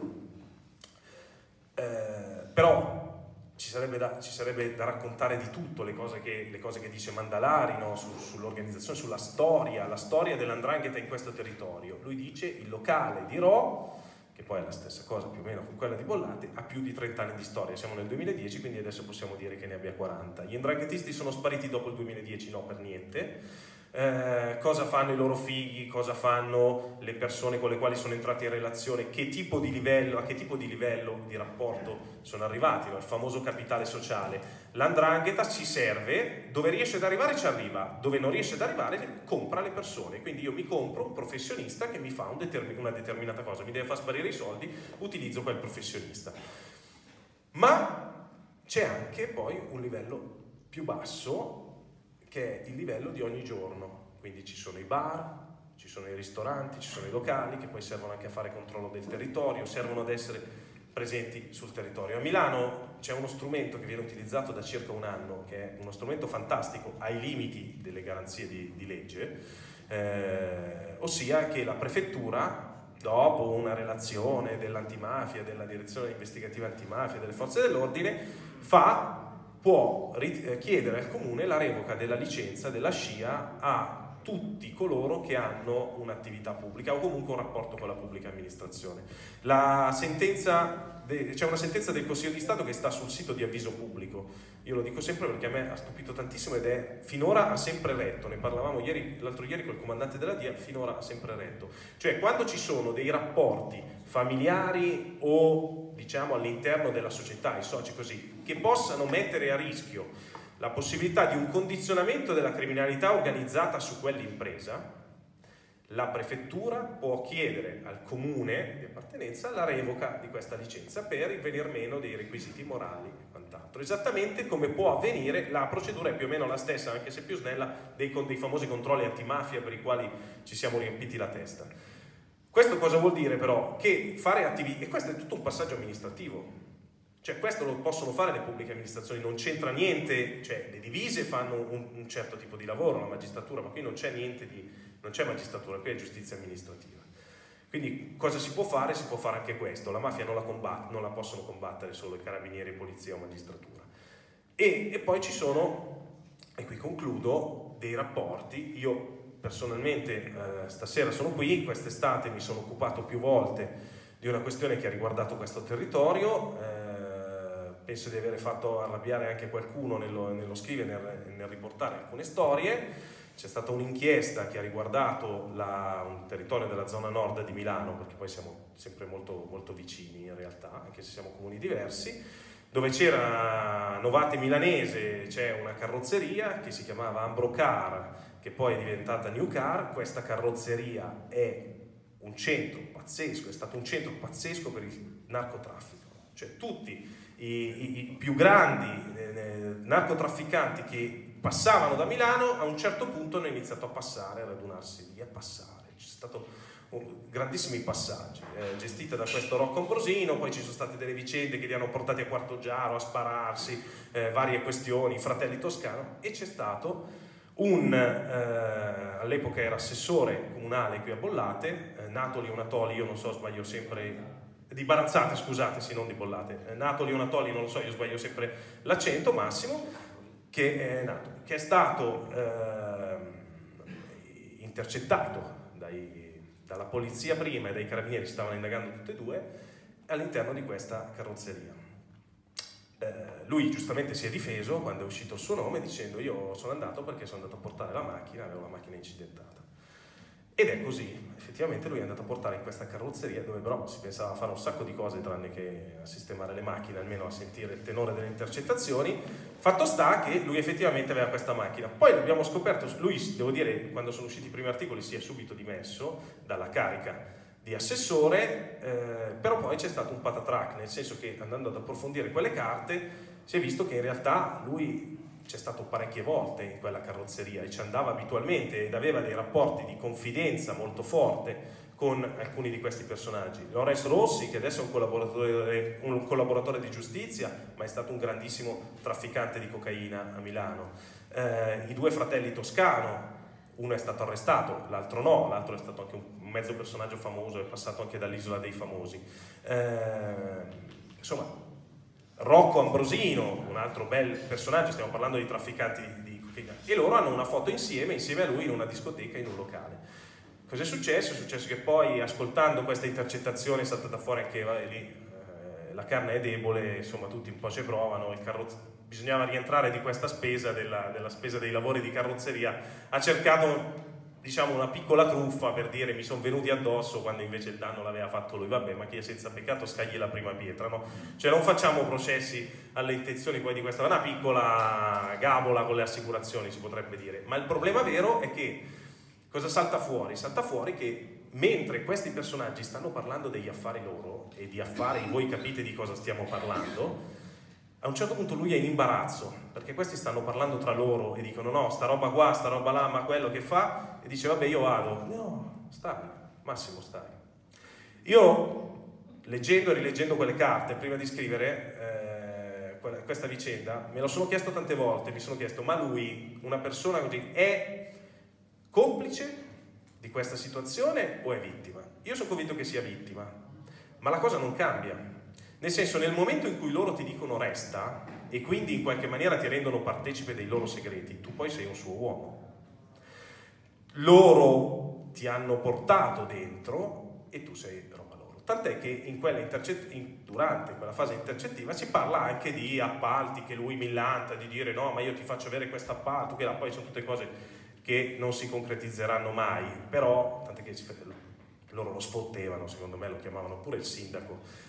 però ci sarebbe da raccontare di tutto, le cose che dice Mandalari, no? Sull'organizzazione, sulla storia, la storia dell''ndrangheta in questo territorio. Lui dice il locale di Rho, che poi è la stessa cosa più o meno con quella di Bollate, ha più di 30 anni di storia, siamo nel 2010, quindi adesso possiamo dire che ne abbia 40. Gli 'ndranghetisti sono spariti dopo il 2010? No, per niente. cosa fanno i loro figli, cosa fanno le persone con le quali sono entrati in relazione, a che tipo di livello di rapporto sono arrivati, il famoso capitale sociale. L''ndrangheta ci serve, dove riesce ad arrivare ci arriva, dove non riesce ad arrivare compra le persone, quindi io mi compro un professionista che mi fa una determinata cosa, mi deve far sparire i soldi, utilizzo quel professionista. Ma c'è anche poi un livello più basso, che è il livello di ogni giorno, quindi ci sono i bar, ci sono i ristoranti, ci sono i locali che poi servono anche a fare controllo del territorio, servono ad essere presenti sul territorio. A Milano c'è uno strumento che viene utilizzato da circa un anno, che è uno strumento fantastico ai limiti delle garanzie di legge, ossia che la prefettura, dopo una relazione dell'antimafia, della direzione investigativa antimafia, delle forze dell'ordine, può chiedere al comune la revoca della licenza della SCIA a tutti coloro che hanno un'attività pubblica o comunque un rapporto con la pubblica amministrazione. C'è una sentenza del Consiglio di Stato che sta sul sito di Avviso Pubblico. Io lo dico sempre perché a me ha stupito tantissimo ed finora ha sempre retto. Ne parlavamo l'altro ieri col comandante della DIA, finora ha sempre retto. Cioè, quando ci sono dei rapporti familiari o diciamo all'interno della società, i soci così, che possano mettere a rischio la possibilità di un condizionamento della criminalità organizzata su quell'impresa, la prefettura può chiedere al comune di appartenenza la revoca di questa licenza per il venir meno dei requisiti morali e quant'altro. Esattamente come può avvenire, la procedura è più o meno la stessa, anche se più snella, dei famosi controlli antimafia per i quali ci siamo riempiti la testa. Questo cosa vuol dire però? Che fare attività, e questo è tutto un passaggio amministrativo, cioè questo lo possono fare le pubbliche amministrazioni, non c'entra niente, cioè le divise fanno un certo tipo di lavoro, la magistratura, ma qui non c'è niente non c'è magistratura, qui è giustizia amministrativa. Quindi cosa si può fare? Si può fare anche questo, la mafia non la possono combattere solo i carabinieri, polizia o magistratura. E poi ci sono, e qui concludo, dei rapporti. Io personalmente stasera sono qui, quest'estate mi sono occupato più volte di una questione che ha riguardato questo territorio, penso di aver fatto arrabbiare anche qualcuno nello scrivere, nel riportare alcune storie. C'è stata un'inchiesta che ha riguardato un territorio della zona nord di Milano, perché poi siamo sempre molto, molto vicini in realtà, anche se siamo comuni diversi, dove c'era Novate Milanese, c'è una carrozzeria che si chiamava Ambrocar, che poi è diventata New Car. Questa carrozzeria è un centro pazzesco, è stato un centro pazzesco per il narcotraffico, cioè tutti i più grandi narcotrafficanti che passavano da Milano a un certo punto hanno iniziato a passare, a radunarsi lì, a passare. Ci sono stati grandissimi passaggi, gestita da questo Rocco Ambrosino. Poi ci sono state delle vicende che li hanno portati a Quartogiaro a spararsi, varie questioni, Fratelli Toscano, e c'è stato all'epoca era assessore comunale qui a Bollate, Natoli Onatoli, io non so, sbaglio sempre, di Baranzate, scusate, sì, non di Bollate, Natoli Onatoli, non lo so, io sbaglio sempre l'accento, Massimo, che è stato intercettato dalla polizia prima e dai carabinieri, stavano indagando tutte e due, all'interno di questa carrozzeria. Lui giustamente si è difeso quando è uscito il suo nome dicendo: io sono andato perché sono andato a portare la macchina, avevo la macchina incidentata. Ed è così, effettivamente lui è andato a portare in questa carrozzeria, dove però si pensava a fare un sacco di cose tranne che a sistemare le macchine, almeno a sentire il tenore delle intercettazioni. Fatto sta che lui effettivamente aveva questa macchina. Poi abbiamo scoperto, lui, devo dire, quando sono usciti i primi articoli si è subito dimesso dalla carica di assessore, però poi c'è stato un patatrac, nel senso che andando ad approfondire quelle carte si è visto che in realtà lui c'è stato parecchie volte in quella carrozzeria e ci andava abitualmente ed aveva dei rapporti di confidenza molto forte con alcuni di questi personaggi. Lorenzo Rossi, che adesso è un collaboratore di giustizia, ma è stato un grandissimo trafficante di cocaina a Milano. I due fratelli Toscano, uno è stato arrestato, l'altro no, l'altro è stato anche un mezzo personaggio famoso, è passato anche dall'Isola dei Famosi. Insomma, Rocco Ambrosino, un altro bel personaggio, stiamo parlando di trafficanti di cocaina, e loro hanno una foto insieme a lui in una discoteca, in un locale. Cos'è successo? È successo che poi, ascoltando questa intercettazione, è saltata fuori anche lì, la carne è debole, insomma tutti un po' ci provano, bisognava rientrare di questa spesa, della spesa dei lavori di carrozzeria, ha cercato, diciamo, una piccola truffa per dire mi sono venuti addosso quando invece il danno l'aveva fatto lui. Vabbè, ma chi è senza peccato scagli la prima pietra, no? Cioè non facciamo processi alle intenzioni poi di questa, una piccola gabola con le assicurazioni si potrebbe dire, ma il problema vero è che cosa salta fuori? Salta fuori che mentre questi personaggi stanno parlando degli affari loro e di affari, voi capite di cosa stiamo parlando, a un certo punto lui è in imbarazzo, perché questi stanno parlando tra loro e dicono no, sta roba qua, sta roba là, ma quello che fa? E dice vabbè, io vado. No, stai, Massimo stai. Io, leggendo e rileggendo quelle carte, prima di scrivere questa vicenda, me lo sono chiesto tante volte, mi sono chiesto, ma lui, una persona così, è complice di questa situazione o è vittima? Io sono convinto che sia vittima, ma la cosa non cambia. Nel senso, nel momento in cui loro ti dicono resta e quindi in qualche maniera ti rendono partecipe dei loro segreti, tu poi sei un suo uomo. Loro ti hanno portato dentro e tu sei roba loro. Tant'è che in quella durante quella fase intercettiva si parla anche di appalti che lui millanta, di dire no, ma io ti faccio avere questo appalto, che là poi sono tutte cose che non si concretizzeranno mai, però tant'è che loro lo sfottevano, secondo me lo chiamavano pure il sindaco.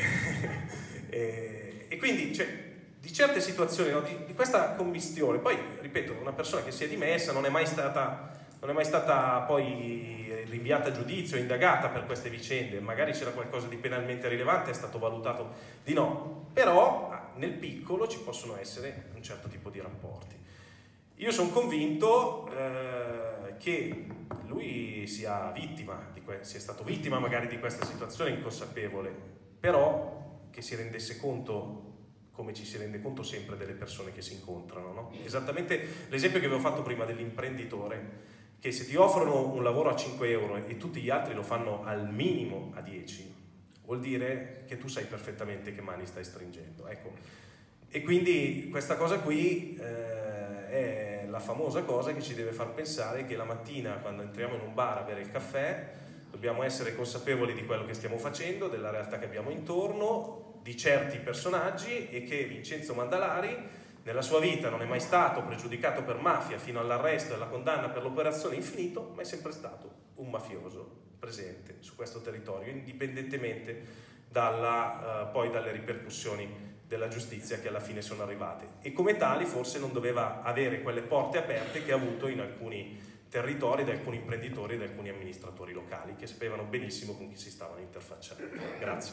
E quindi cioè, di certe situazioni, no, di questa commistione, poi ripeto, una persona che si è dimessa non è mai stata poi rinviata a giudizio, indagata per queste vicende, magari c'era qualcosa di penalmente rilevante, è stato valutato di no, però nel piccolo ci possono essere un certo tipo di rapporti. Io sono convinto che lui sia stato vittima magari di questa situazione inconsapevole, però che si rendesse conto, come ci si rende conto sempre delle persone che si incontrano, no? Esattamente l'esempio che avevo fatto prima dell'imprenditore, che se ti offrono un lavoro a 5 euro e tutti gli altri lo fanno al minimo a 10, vuol dire che tu sai perfettamente che mani stai stringendo, ecco. E quindi questa cosa qui è la famosa cosa che ci deve far pensare che la mattina, quando entriamo in un bar a bere il caffè, dobbiamo essere consapevoli di quello che stiamo facendo, della realtà che abbiamo intorno, di certi personaggi, e che Vincenzo Mandalari nella sua vita non è mai stato pregiudicato per mafia fino all'arresto e alla condanna per l'operazione Infinito, ma è sempre stato un mafioso presente su questo territorio, indipendentemente poi dalle ripercussioni della giustizia che alla fine sono arrivate, e come tali forse non doveva avere quelle porte aperte che ha avuto in alcuni territori da alcuni imprenditori e da alcuni amministratori locali che sapevano benissimo con chi si stavano interfacciando. Grazie.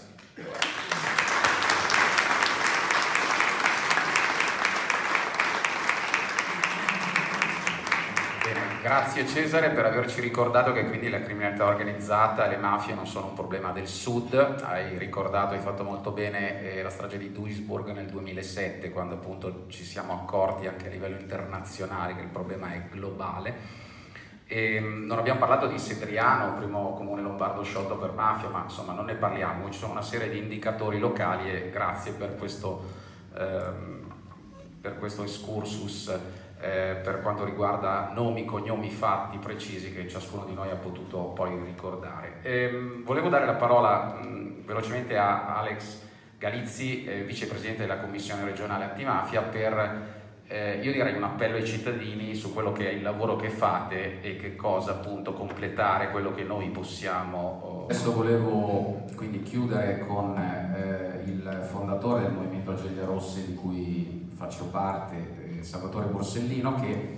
Bene, grazie Cesare per averci ricordato che quindi la criminalità organizzata e le mafie non sono un problema del sud. Hai ricordato, hai fatto molto bene la strage di Duisburg nel 2007, quando appunto ci siamo accorti anche a livello internazionale che il problema è globale. E non abbiamo parlato di Sedriano, primo comune lombardo sciolto per mafia, ma insomma non ne parliamo, ci sono una serie di indicatori locali e grazie per questo excursus per quanto riguarda nomi, cognomi, fatti precisi che ciascuno di noi ha potuto poi ricordare. Volevo dare la parola velocemente a Alex Galizzi, vicepresidente della Commissione regionale antimafia, per io direi un appello ai cittadini su quello che è il lavoro che fate e che cosa appunto completare quello che noi possiamo. Adesso volevo quindi chiudere con il fondatore del Movimento Agende Rosse di cui faccio parte, Salvatore Borsellino, che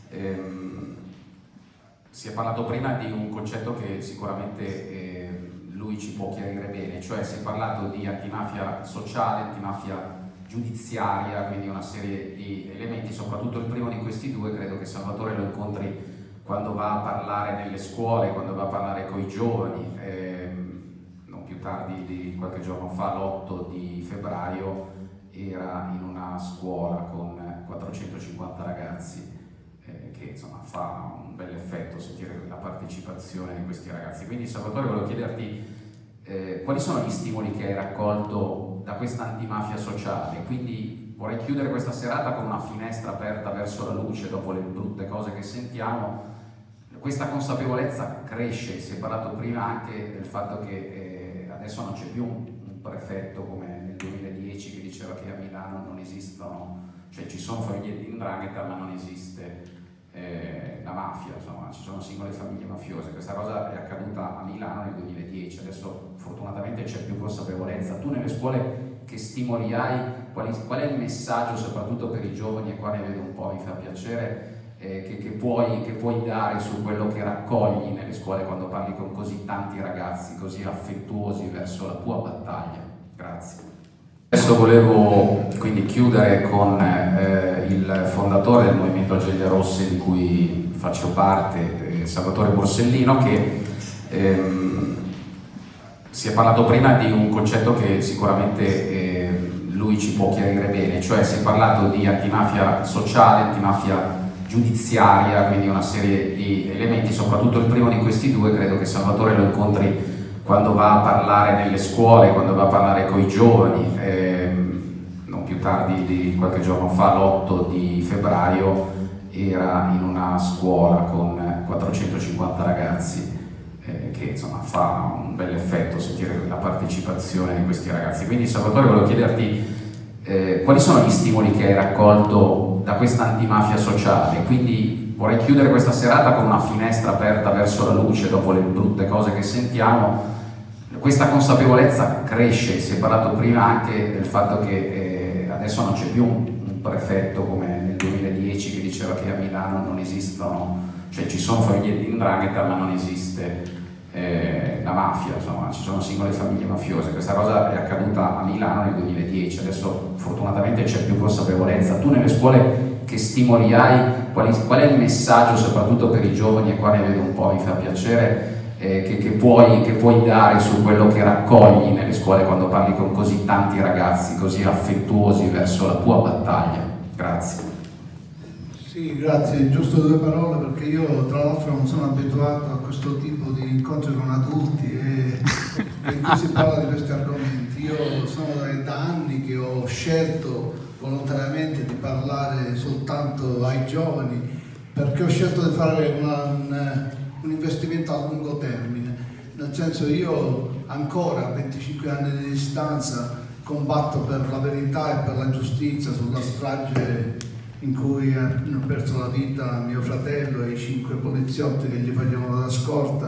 si è parlato prima di un concetto che sicuramente lui ci può chiarire bene, cioè si è parlato di antimafia sociale, antimafia giudiziaria, quindi una serie di elementi, soprattutto il primo di questi due credo che Salvatore lo incontri quando va a parlare nelle scuole, quando va a parlare con i giovani. Non più tardi di qualche giorno fa, l'8 di febbraio, era in una scuola con 450 ragazzi, che insomma fa un bel effetto sentire la partecipazione di questi ragazzi. Quindi Salvatore, volevo chiederti quali sono gli stimoli che hai raccolto da questa antimafia sociale. Quindi vorrei chiudere questa serata con una finestra aperta verso la luce dopo le brutte cose che sentiamo. Questa consapevolezza cresce, si è parlato prima anche del fatto che adesso non c'è più un prefetto come nel 2010 che diceva che a Milano non esistono cioè ci sono famiglie di 'ndrangheta ma non esiste la mafia, insomma ci sono singole famiglie mafiose. Questa cosa è accaduta a Milano nel 2010, adesso fortunatamente c'è più consapevolezza. Tu nelle scuole che stimoli hai, qual è il messaggio soprattutto per i giovani, e qua ne vedo un po', mi fa piacere, che puoi dare su quello che raccogli nelle scuole quando parli con così tanti ragazzi così affettuosi verso la tua battaglia? Grazie. Adesso volevo quindi chiudere con il fondatore del Movimento Agende Rosse di cui faccio parte, Salvatore Borsellino, che si è parlato prima di un concetto che sicuramente lui ci può chiarire bene, cioè si è parlato di antimafia sociale, antimafia giudiziaria, quindi una serie di elementi, soprattutto il primo di questi due credo che Salvatore lo incontri quando va a parlare nelle scuole, quando va a parlare con i giovani. Non più tardi di qualche giorno fa, l'8 di febbraio, era in una scuola con 450 ragazzi, che insomma fa un bel effetto sentire la partecipazione di questi ragazzi. Quindi Salvatore, volevo chiederti quali sono gli stimoli che hai raccolto da questa antimafia sociale. Quindi vorrei chiudere questa serata con una finestra aperta verso la luce dopo le brutte cose che sentiamo. Questa consapevolezza cresce, si è parlato prima anche del fatto che adesso non c'è più un prefetto come nel 2010 che diceva che a Milano non esistono, cioè ci sono famiglie di 'ndrangheta ma non esiste la mafia, insomma ci sono singole famiglie mafiose. Questa cosa è accaduta a Milano nel 2010, adesso fortunatamente c'è più consapevolezza. Tu nelle scuole che stimoli hai, qual è il messaggio soprattutto per i giovani, e qua ne vedo un po', mi fa piacere, che puoi dare su quello che raccogli nelle scuole quando parli con così tanti ragazzi così affettuosi verso la tua battaglia? Grazie. Sì, grazie, giusto due parole, perché io tra l'altro non sono abituato a questo tipo di incontri con adulti e in cui si parla di questi argomenti. Io sono da anni che ho scelto volontariamente di parlare soltanto ai giovani, perché ho scelto di fare un investimento a lungo termine, nel senso io ancora a 25 anni di distanza combatto per la verità e per la giustizia sulla strage in cui hanno perso la vita mio fratello e i 5 poliziotti che gli facevano da scorta,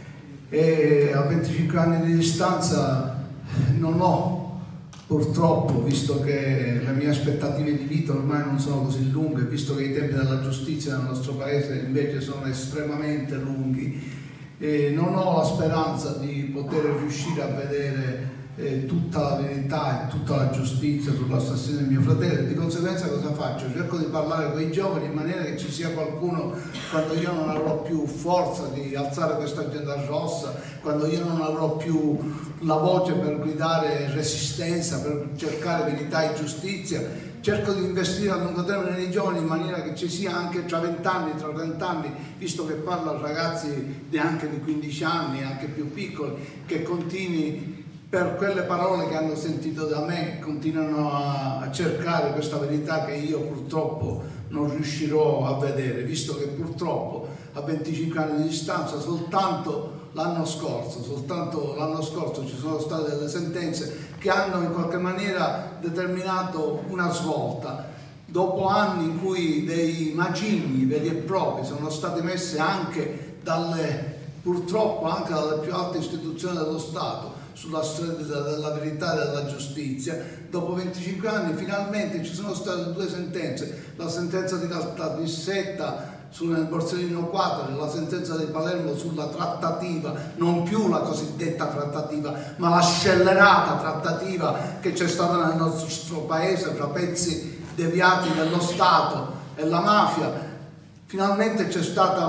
e a 25 anni di distanza non ho purtroppo, visto che le mie aspettative di vita ormai non sono così lunghe, visto che i tempi della giustizia nel nostro paese invece sono estremamente lunghi, non ho la speranza di poter riuscire a vedere tutta la verità e tutta la giustizia sull'assassinio di mio fratello. Di conseguenza cosa faccio? Cerco di parlare con i giovani in maniera che ci sia qualcuno, quando io non avrò più forza di alzare questa agenda rossa, quando io non avrò più la voce per gridare resistenza, per cercare verità e giustizia, cerco di investire a lungo termine nei giovani in maniera che ci sia anche tra 20 anni, tra 30 anni, visto che parlo a ragazzi anche di 15 anni, anche più piccoli, che continui per quelle parole che hanno sentito da me, continuano a cercare questa verità che io purtroppo non riuscirò a vedere, visto che purtroppo a 25 anni di distanza soltanto l'anno scorso ci sono state delle sentenze che hanno in qualche maniera determinato una svolta. Dopo anni in cui dei macigni veri e propri sono stati messi anche purtroppo anche dalle più alte istituzioni dello Stato sulla strada della verità e della giustizia, dopo 25 anni finalmente ci sono state 2 sentenze, la sentenza di Caltanissetta nel Borsellino 4 e la sentenza di Palermo sulla trattativa, non più la cosiddetta trattativa, ma la scellerata trattativa che c'è stata nel nostro paese fra pezzi deviati dello Stato e la mafia. Finalmente c'è stata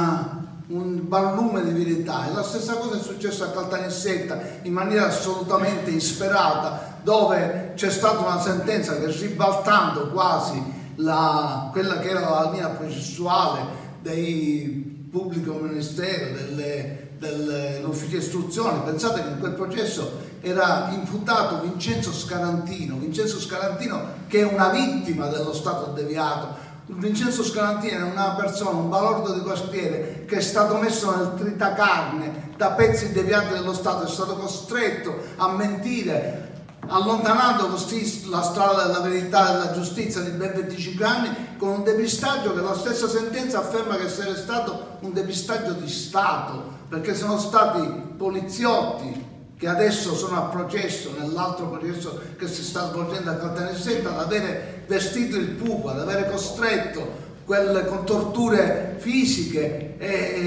un barlume di verità, e la stessa cosa è successa a Caltanissetta in maniera assolutamente insperata, dove c'è stata una sentenza che, ribaltando quasi quella che era la linea processuale dei pubblico ministero, dell'ufficio istruzione, pensate che in quel processo era imputato Vincenzo Scarantino che è una vittima dello Stato deviato. Vincenzo Scarantino è una persona, un balordo di quartiere che è stato messo nel tritacarne da pezzi deviati dello Stato, è stato costretto a mentire allontanando così la strada della verità e della giustizia di ben 25 anni con un depistaggio che la stessa sentenza afferma che essere stato un depistaggio di Stato, perché sono stati poliziotti che adesso sono a processo, nell'altro processo che si sta svolgendo a Caltanissetta, ad avere vestito il pupo, ad avere costretto quelle con torture fisiche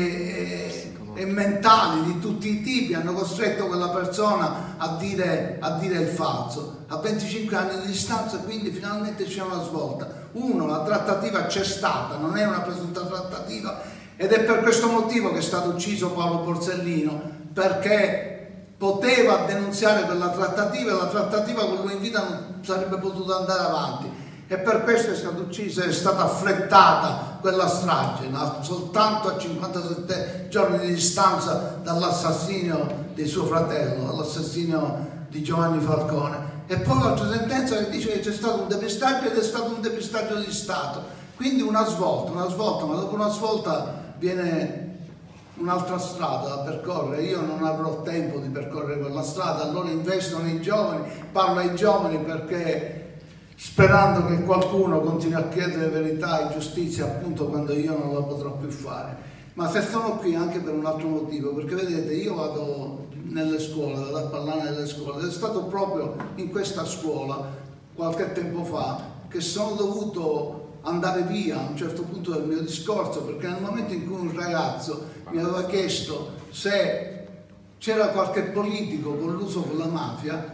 e mentali di tutti i tipi, hanno costretto quella persona a dire il falso. A 25 anni di distanza, quindi finalmente c'è una svolta. Uno, la trattativa c'è stata, non è una presunta trattativa, ed è per questo motivo che è stato ucciso Paolo Borsellino, perché poteva denunziare quella trattativa e la trattativa con lui in vita non sarebbe potuta andare avanti, e per questo è stato ucciso, è stata affrettata quella strage, soltanto a 57 giorni di distanza dall'assassinio di suo fratello, dall'assassinio di Giovanni Falcone. E poi l'altra sentenza che dice che c'è stato un depistaggio ed è stato un depistaggio di Stato, quindi una svolta, ma dopo una svolta viene un'altra strada da percorrere. Io non avrò tempo di percorrere quella strada, allora investo nei giovani, parlo ai giovani, perché sperando che qualcuno continui a chiedere verità e giustizia appunto quando io non la potrò più fare. Ma se sono qui anche per un altro motivo, perché vedete, io vado nelle scuole, vado a parlare nelle scuole, ed è stato proprio in questa scuola qualche tempo fa che sono dovuto andare via a un certo punto del mio discorso, perché nel momento in cui un ragazzo mi aveva chiesto se c'era qualche politico colluso con la mafia,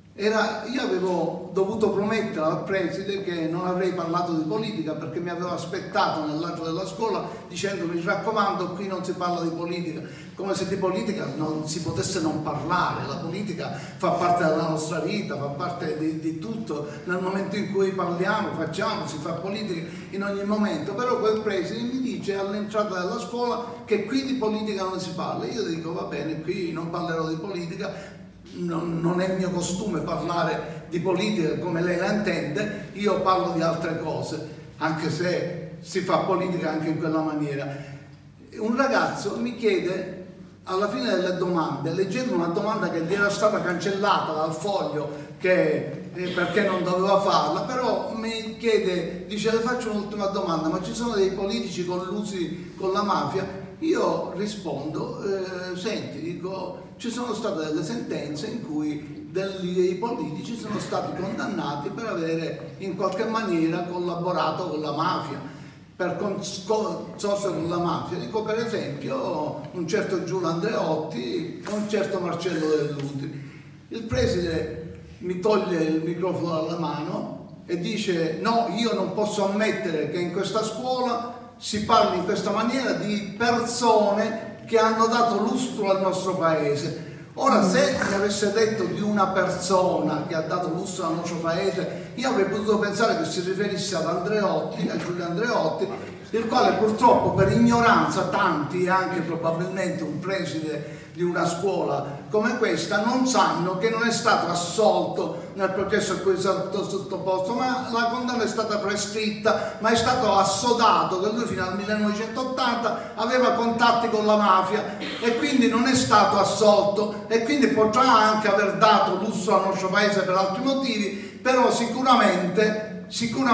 io avevo dovuto promettere al preside che non avrei parlato di politica, perché mi aveva aspettato nell'angolo della scuola dicendomi: mi raccomando, qui non si parla di politica, come se di politica non si potesse non parlare. La politica fa parte della nostra vita, fa parte di tutto. Nel momento in cui parliamo, si fa politica in ogni momento. Però quel preside mi dice all'entrata della scuola che qui di politica non si parla. Io dico: va bene, qui non parlerò di politica. Non è il mio costume parlare di politica come lei la intende, io parlo di altre cose, anche se si fa politica anche in quella maniera. Un ragazzo mi chiede, alla fine delle domande, leggendo una domanda che gli era stata cancellata dal foglio perché non doveva farla, però mi chiede, dice: le faccio un'ultima domanda, ma ci sono dei politici collusi con la mafia? Io rispondo: senti, dico, ci sono state delle sentenze in cui dei politici sono stati condannati per avere in qualche maniera collaborato con la mafia, per consorzio con la mafia. Dico, per esempio, un certo Giulio Andreotti e un certo Marcello Dell'Utri. Il preside mi toglie il microfono dalla mano e dice: no, io non posso ammettere che in questa scuola si parli in questa maniera di persone che hanno dato lustro al nostro paese. Ora, se mi avesse detto di una persona che ha dato lustro al nostro paese, io avrei potuto pensare che si riferisse ad Andreotti, a Giulio Andreotti, il quale purtroppo per ignoranza tanti, anche probabilmente un preside di una scuola come questa, non sanno che non è stato assolto nel processo a cui è stato sottoposto, ma la condanna è stata prescritta, ma è stato assodato che lui fino al 1980 aveva contatti con la mafia e quindi non è stato assolto, e quindi potrà anche aver dato lustro al nostro paese per altri motivi, però sicuramente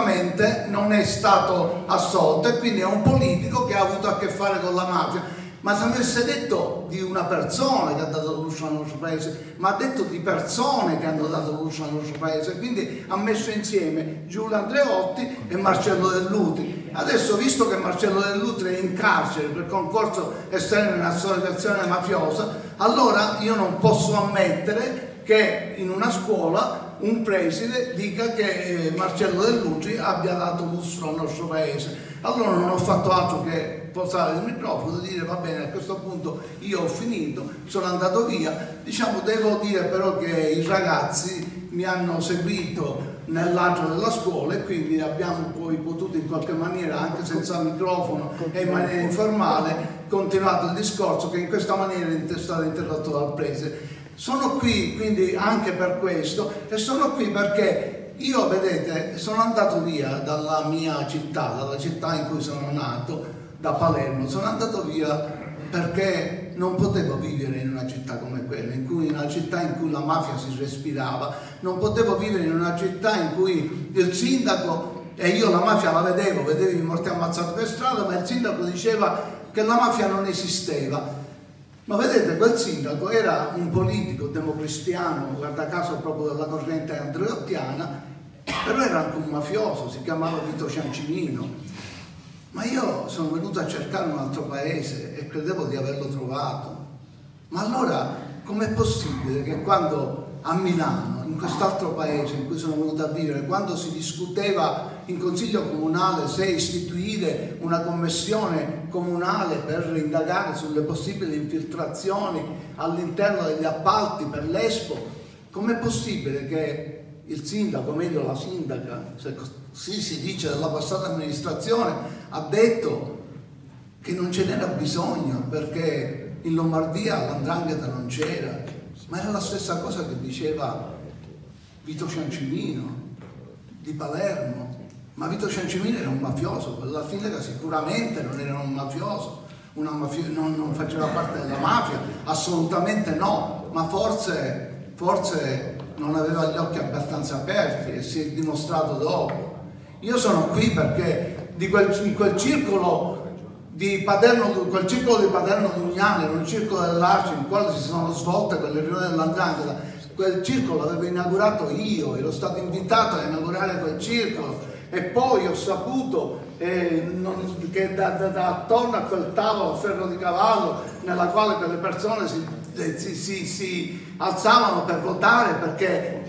non è stato assolto, e quindi è un politico che ha avuto a che fare con la mafia. Ma se avesse detto di una persona che ha dato lustro al nostro paese, ma ha detto di persone che hanno dato lustro al nostro paese, quindi ha messo insieme Giulio Andreotti e Marcello Dell'Utri. Adesso, visto che Marcello Dell'Utri è in carcere per concorso esterno in associazione mafiosa, allora io non posso ammettere che in una scuola un preside dica che Marcello Dell'Utri abbia dato lustro al nostro paese. Allora non ho fatto altro che posare il microfono e dire: va bene, a questo punto io ho finito, sono andato via. Diciamo, devo dire però che i ragazzi mi hanno seguito nell'atrio della scuola, e quindi abbiamo poi potuto in qualche maniera, anche senza microfono e in maniera informale, continuato il discorso, che in questa maniera è stato interrotto dal preside. Sono qui quindi anche per questo, e sono qui perché io, vedete, sono andato via dalla mia città, dalla città in cui sono nato, da Palermo, sono andato via perché non potevo vivere in una città come quella, una città in cui la mafia si respirava, non potevo vivere in una città in cui il sindaco, e io la mafia la vedevo i morti ammazzati per strada, ma il sindaco diceva che la mafia non esisteva. Ma vedete, quel sindaco era un politico democristiano, guarda caso proprio della corrente andreottiana, però era anche un mafioso, si chiamava Vito Ciancimino. Ma io sono venuto a cercare un altro paese e credevo di averlo trovato. Ma allora com'è possibile che quando a Milano, in quest'altro paese in cui sono venuto a vivere, quando si discuteva in consiglio comunale se istituire una commissione comunale per indagare sulle possibili infiltrazioni all'interno degli appalti per l'Expo, com'è possibile che il sindaco, meglio la sindaca, se così si dice, della passata amministrazione, ha detto che non ce n'era bisogno perché in Lombardia l''ndrangheta non c'era, ma era la stessa cosa che diceva Vito Ciancimino di Palermo. Ma Vito Ciancimino era un mafioso, quella sindaca sicuramente non era un mafioso, non faceva parte della mafia, assolutamente no, ma forse non aveva gli occhi abbastanza aperti e si è dimostrato dopo. Io sono qui perché in quel circolo di Paderno Dugnale, un circolo dell'Arci in cui si sono svolte quelle riunioni dell''ndrangheta, quel circolo l'avevo inaugurato io, ero stato invitato a inaugurare quel circolo e poi ho saputo che attorno a quel tavolo a ferro di cavallo nella quale quelle persone si alzavano per votare perché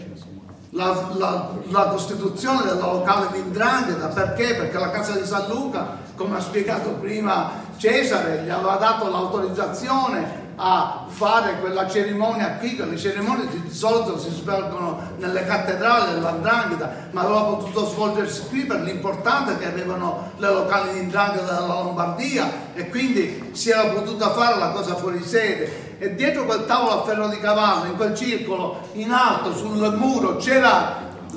la costituzione della locale di 'ndrangheta, perché la Casa di San Luca, come ha spiegato prima Cesare, gli aveva dato l'autorizzazione a fare quella cerimonia qui, che le cerimonie di solito si svolgono nelle cattedrali della 'ndrangheta, ma aveva potuto svolgersi qui per l'importante che avevano le locali di 'ndrangheta della Lombardia e quindi si era potuta fare la cosa fuori sede. E dietro quel tavolo a ferro di cavallo, in quel circolo, in alto sul muro, c'era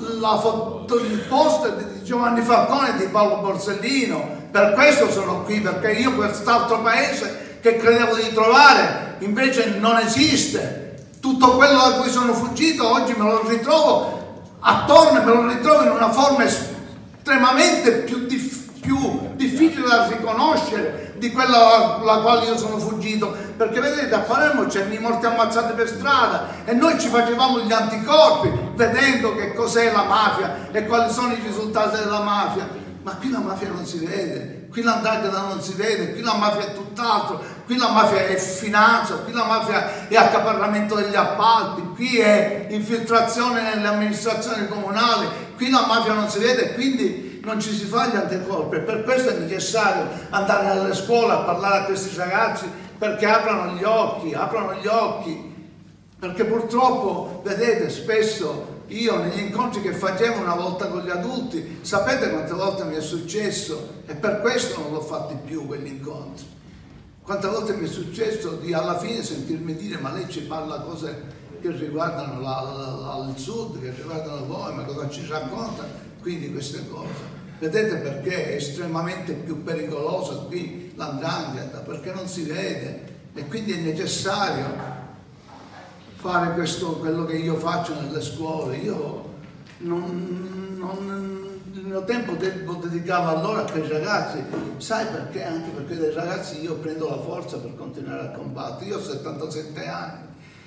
il poster di Giovanni Falcone e di Paolo Borsellino. Per questo sono qui, perché io quest'altro paese che credevo di trovare invece non esiste. Tutto quello da cui sono fuggito oggi me lo ritrovo attorno e me lo ritrovo in una forma estremamente più difficile da riconoscere di quella alla quale io sono fuggito, perché vedete, a Palermo c'erano i morti ammazzati per strada e noi ci facevamo gli anticorpi vedendo che cos'è la mafia e quali sono i risultati della mafia. Ma qui la mafia non si vede, qui l''ndrangheta non si vede, qui la mafia è tutt'altro, qui la mafia è finanza, qui la mafia è accaparramento degli appalti, qui è infiltrazione nelle amministrazioni comunali, qui la mafia non si vede, quindi non ci si fa gli anticorpi. Per questo è necessario andare nelle scuole a parlare a questi ragazzi perché aprano gli occhi, perché purtroppo, vedete, spesso io negli incontri che facevo una volta con gli adulti, sapete quante volte mi è successo, e per questo non l'ho fatti più quegli incontri, quante volte mi è successo di alla fine sentirmi dire: ma lei ci parla cose che riguardano il sud, che riguardano voi, ma cosa ci racconta qui di queste cose? Vedete perché è estremamente più pericolosa qui l''ndrangheta, perché non si vede, e quindi è necessario fare quello che io faccio nelle scuole. Io il mio tempo devo dedicarlo allora a quei ragazzi, sai perché? Anche perché dai ragazzi io prendo la forza per continuare a combattere. Io ho 77 anni,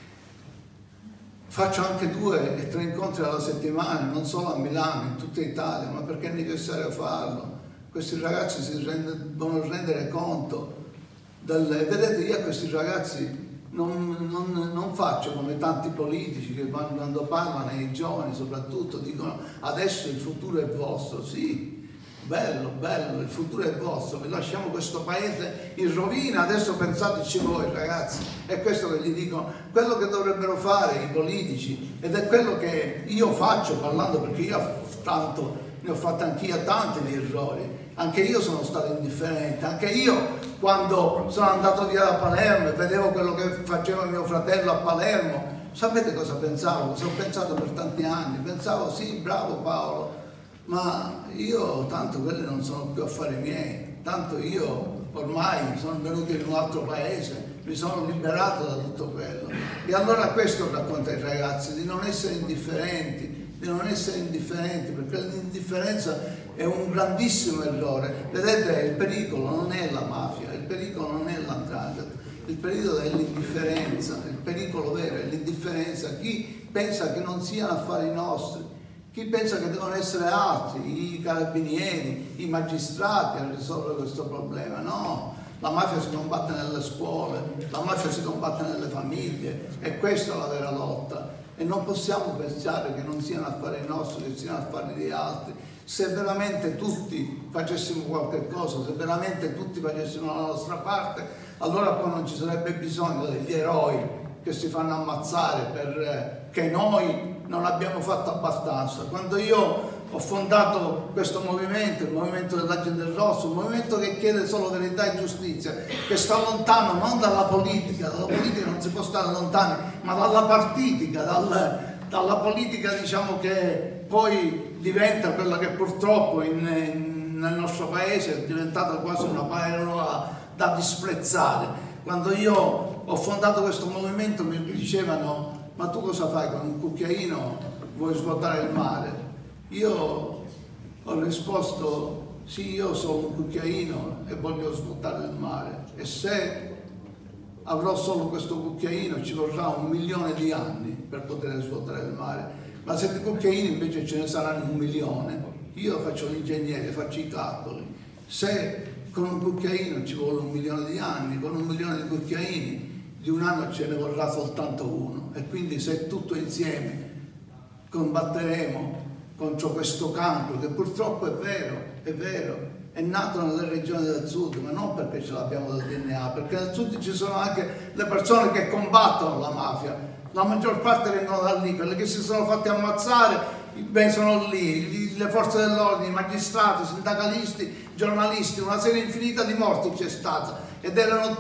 faccio anche 2 e 3 incontri alla settimana, non solo a Milano, in tutta Italia, ma perché è necessario farlo. Questi ragazzi devono rendere conto vedete, io a questi ragazzi non faccio come tanti politici che quando parlano ai giovani soprattutto dicono: adesso il futuro è vostro. Sì, bello, il futuro è vostro, vi lasciamo questo paese in rovina, adesso pensateci voi ragazzi. È questo che gli dicono, quello che dovrebbero fare i politici, ed è quello che io faccio parlando, perché io ne ho fatti anch'io tanti di errori. Anche io sono stato indifferente, anche io quando sono andato via da Palermo e vedevo quello che faceva mio fratello a Palermo, sapete cosa pensavo? Cosa ho pensato per tanti anni? Pensavo: sì, bravo Paolo, ma io tanto quelli non sono più affari miei, tanto io ormai sono venuto in un altro paese, mi sono liberato da tutto quello. E allora questo racconta ai ragazzi, di non essere indifferenti, perché l'indifferenza è un grandissimo errore. Vedete, il pericolo non è la mafia, il pericolo non è l''ndrangheta, il pericolo è l'indifferenza, il pericolo vero è l'indifferenza. Chi pensa che non siano affari nostri, chi pensa che devono essere altri, i carabinieri, i magistrati a risolvere questo problema. No, la mafia si combatte nelle scuole, la mafia si combatte nelle famiglie, e questa è la vera lotta. E non possiamo pensare che non siano affari nostri, che siano affari di altri. Se veramente tutti facessimo qualche cosa, se veramente tutti facessimo la nostra parte, allora poi non ci sarebbe bisogno degli eroi che si fanno ammazzare perché noi non abbiamo fatto abbastanza. Quando io ho fondato questo movimento, il movimento della gente del rosso, un movimento che chiede solo verità e giustizia, che sta lontano non dalla politica non si può stare lontani, ma dalla partitica, dalla politica, diciamo, che poi diventa quella che purtroppo nel nostro paese è diventata quasi una parola da disprezzare. Quando io ho fondato questo movimento mi dicevano: ma tu cosa fai con un cucchiaino? Vuoi svuotare il mare? Io ho risposto: sì, io sono un cucchiaino e voglio svuotare il mare, e se avrò solo questo cucchiaino ci vorrà 1 milione di anni per poter svuotare il mare. Ma se di cucchiaini invece ce ne saranno 1 milione, io faccio l'ingegnere, faccio i calcoli. Se con un cucchiaino ci vuole 1 milione di anni, con 1 milione di cucchiaini di 1 anno ce ne vorrà soltanto 1. E quindi se tutto insieme combatteremo contro questo cancro, che purtroppo è vero, è nato nelle regioni del sud, ma non perché ce l'abbiamo dal DNA, perché nel sud ci sono anche le persone che combattono la mafia. La maggior parte vengono da lì, quelli che si sono fatti ammazzare sono lì, le forze dell'ordine, i magistrati, i sindacalisti, i giornalisti, una serie infinita di morti c'è stata, ed erano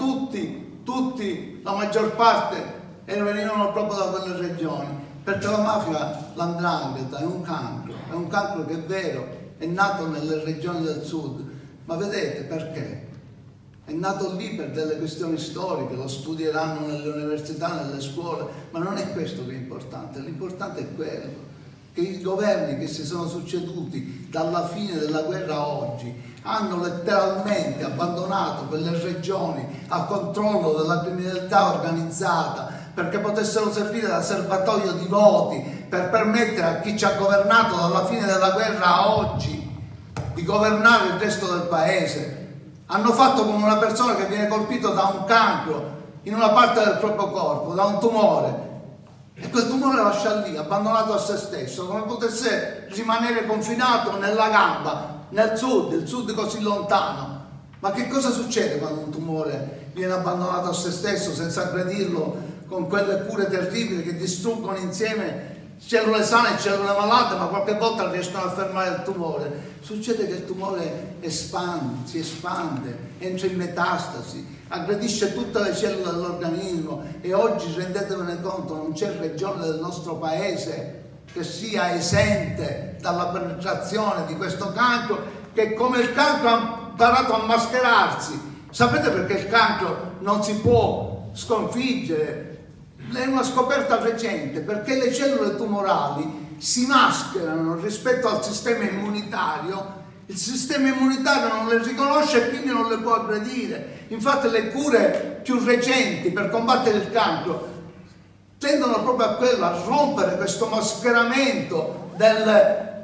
tutti, la maggior parte venivano proprio da quelle regioni, perché la mafia, l''ndrangheta, è un cancro che è vero, è nato nelle regioni del sud, ma vedete perché? È nato lì per delle questioni storiche, lo studieranno nelle università, nelle scuole, ma non è questo che è importante. L'importante è quello, che i governi che si sono succeduti dalla fine della guerra a oggi hanno letteralmente abbandonato quelle regioni al controllo della criminalità organizzata, perché potessero servire da serbatoio di voti, per permettere a chi ci ha governato dalla fine della guerra a oggi di governare il resto del paese. Hanno fatto come una persona che viene colpito da un cancro in una parte del proprio corpo, da un tumore, e quel tumore lascia lì, abbandonato a se stesso, come potesse rimanere confinato nella gamba, nel sud, il sud così lontano. Ma che cosa succede quando un tumore viene abbandonato a se stesso senza aggredirlo con quelle cure terribili che distruggono insieme cellule sane e cellule malate, ma qualche volta riescono a fermare il tumore? Succede che il tumore si espande, entra in metastasi, aggredisce tutte le cellule dell'organismo, e oggi, rendetevene conto, non c'è regione del nostro paese che sia esente dalla penetrazione di questo cancro, che come il cancro ha imparato a mascherarsi. Sapete perché il cancro non si può sconfiggere? È una scoperta recente, perché le cellule tumorali si mascherano rispetto al sistema immunitario. Il sistema immunitario non le riconosce e quindi non le può aggredire. Infatti le cure più recenti per combattere il cancro tendono proprio a quello, a rompere questo mascheramento del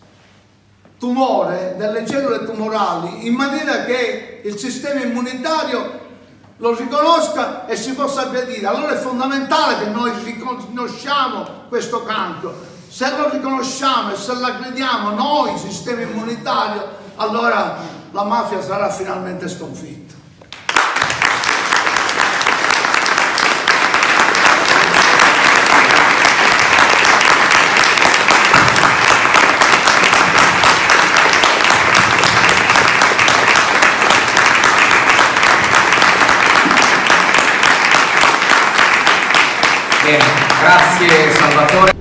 tumore, delle cellule tumorali, in maniera che il sistema immunitario lo riconosca e si possa aggredire. Allora è fondamentale che noi riconosciamo questo cancro. Se lo riconosciamo e se lo aggrediamo noi, sistema immunitario, allora la mafia sarà finalmente sconfitta. Bene, grazie Salvatore.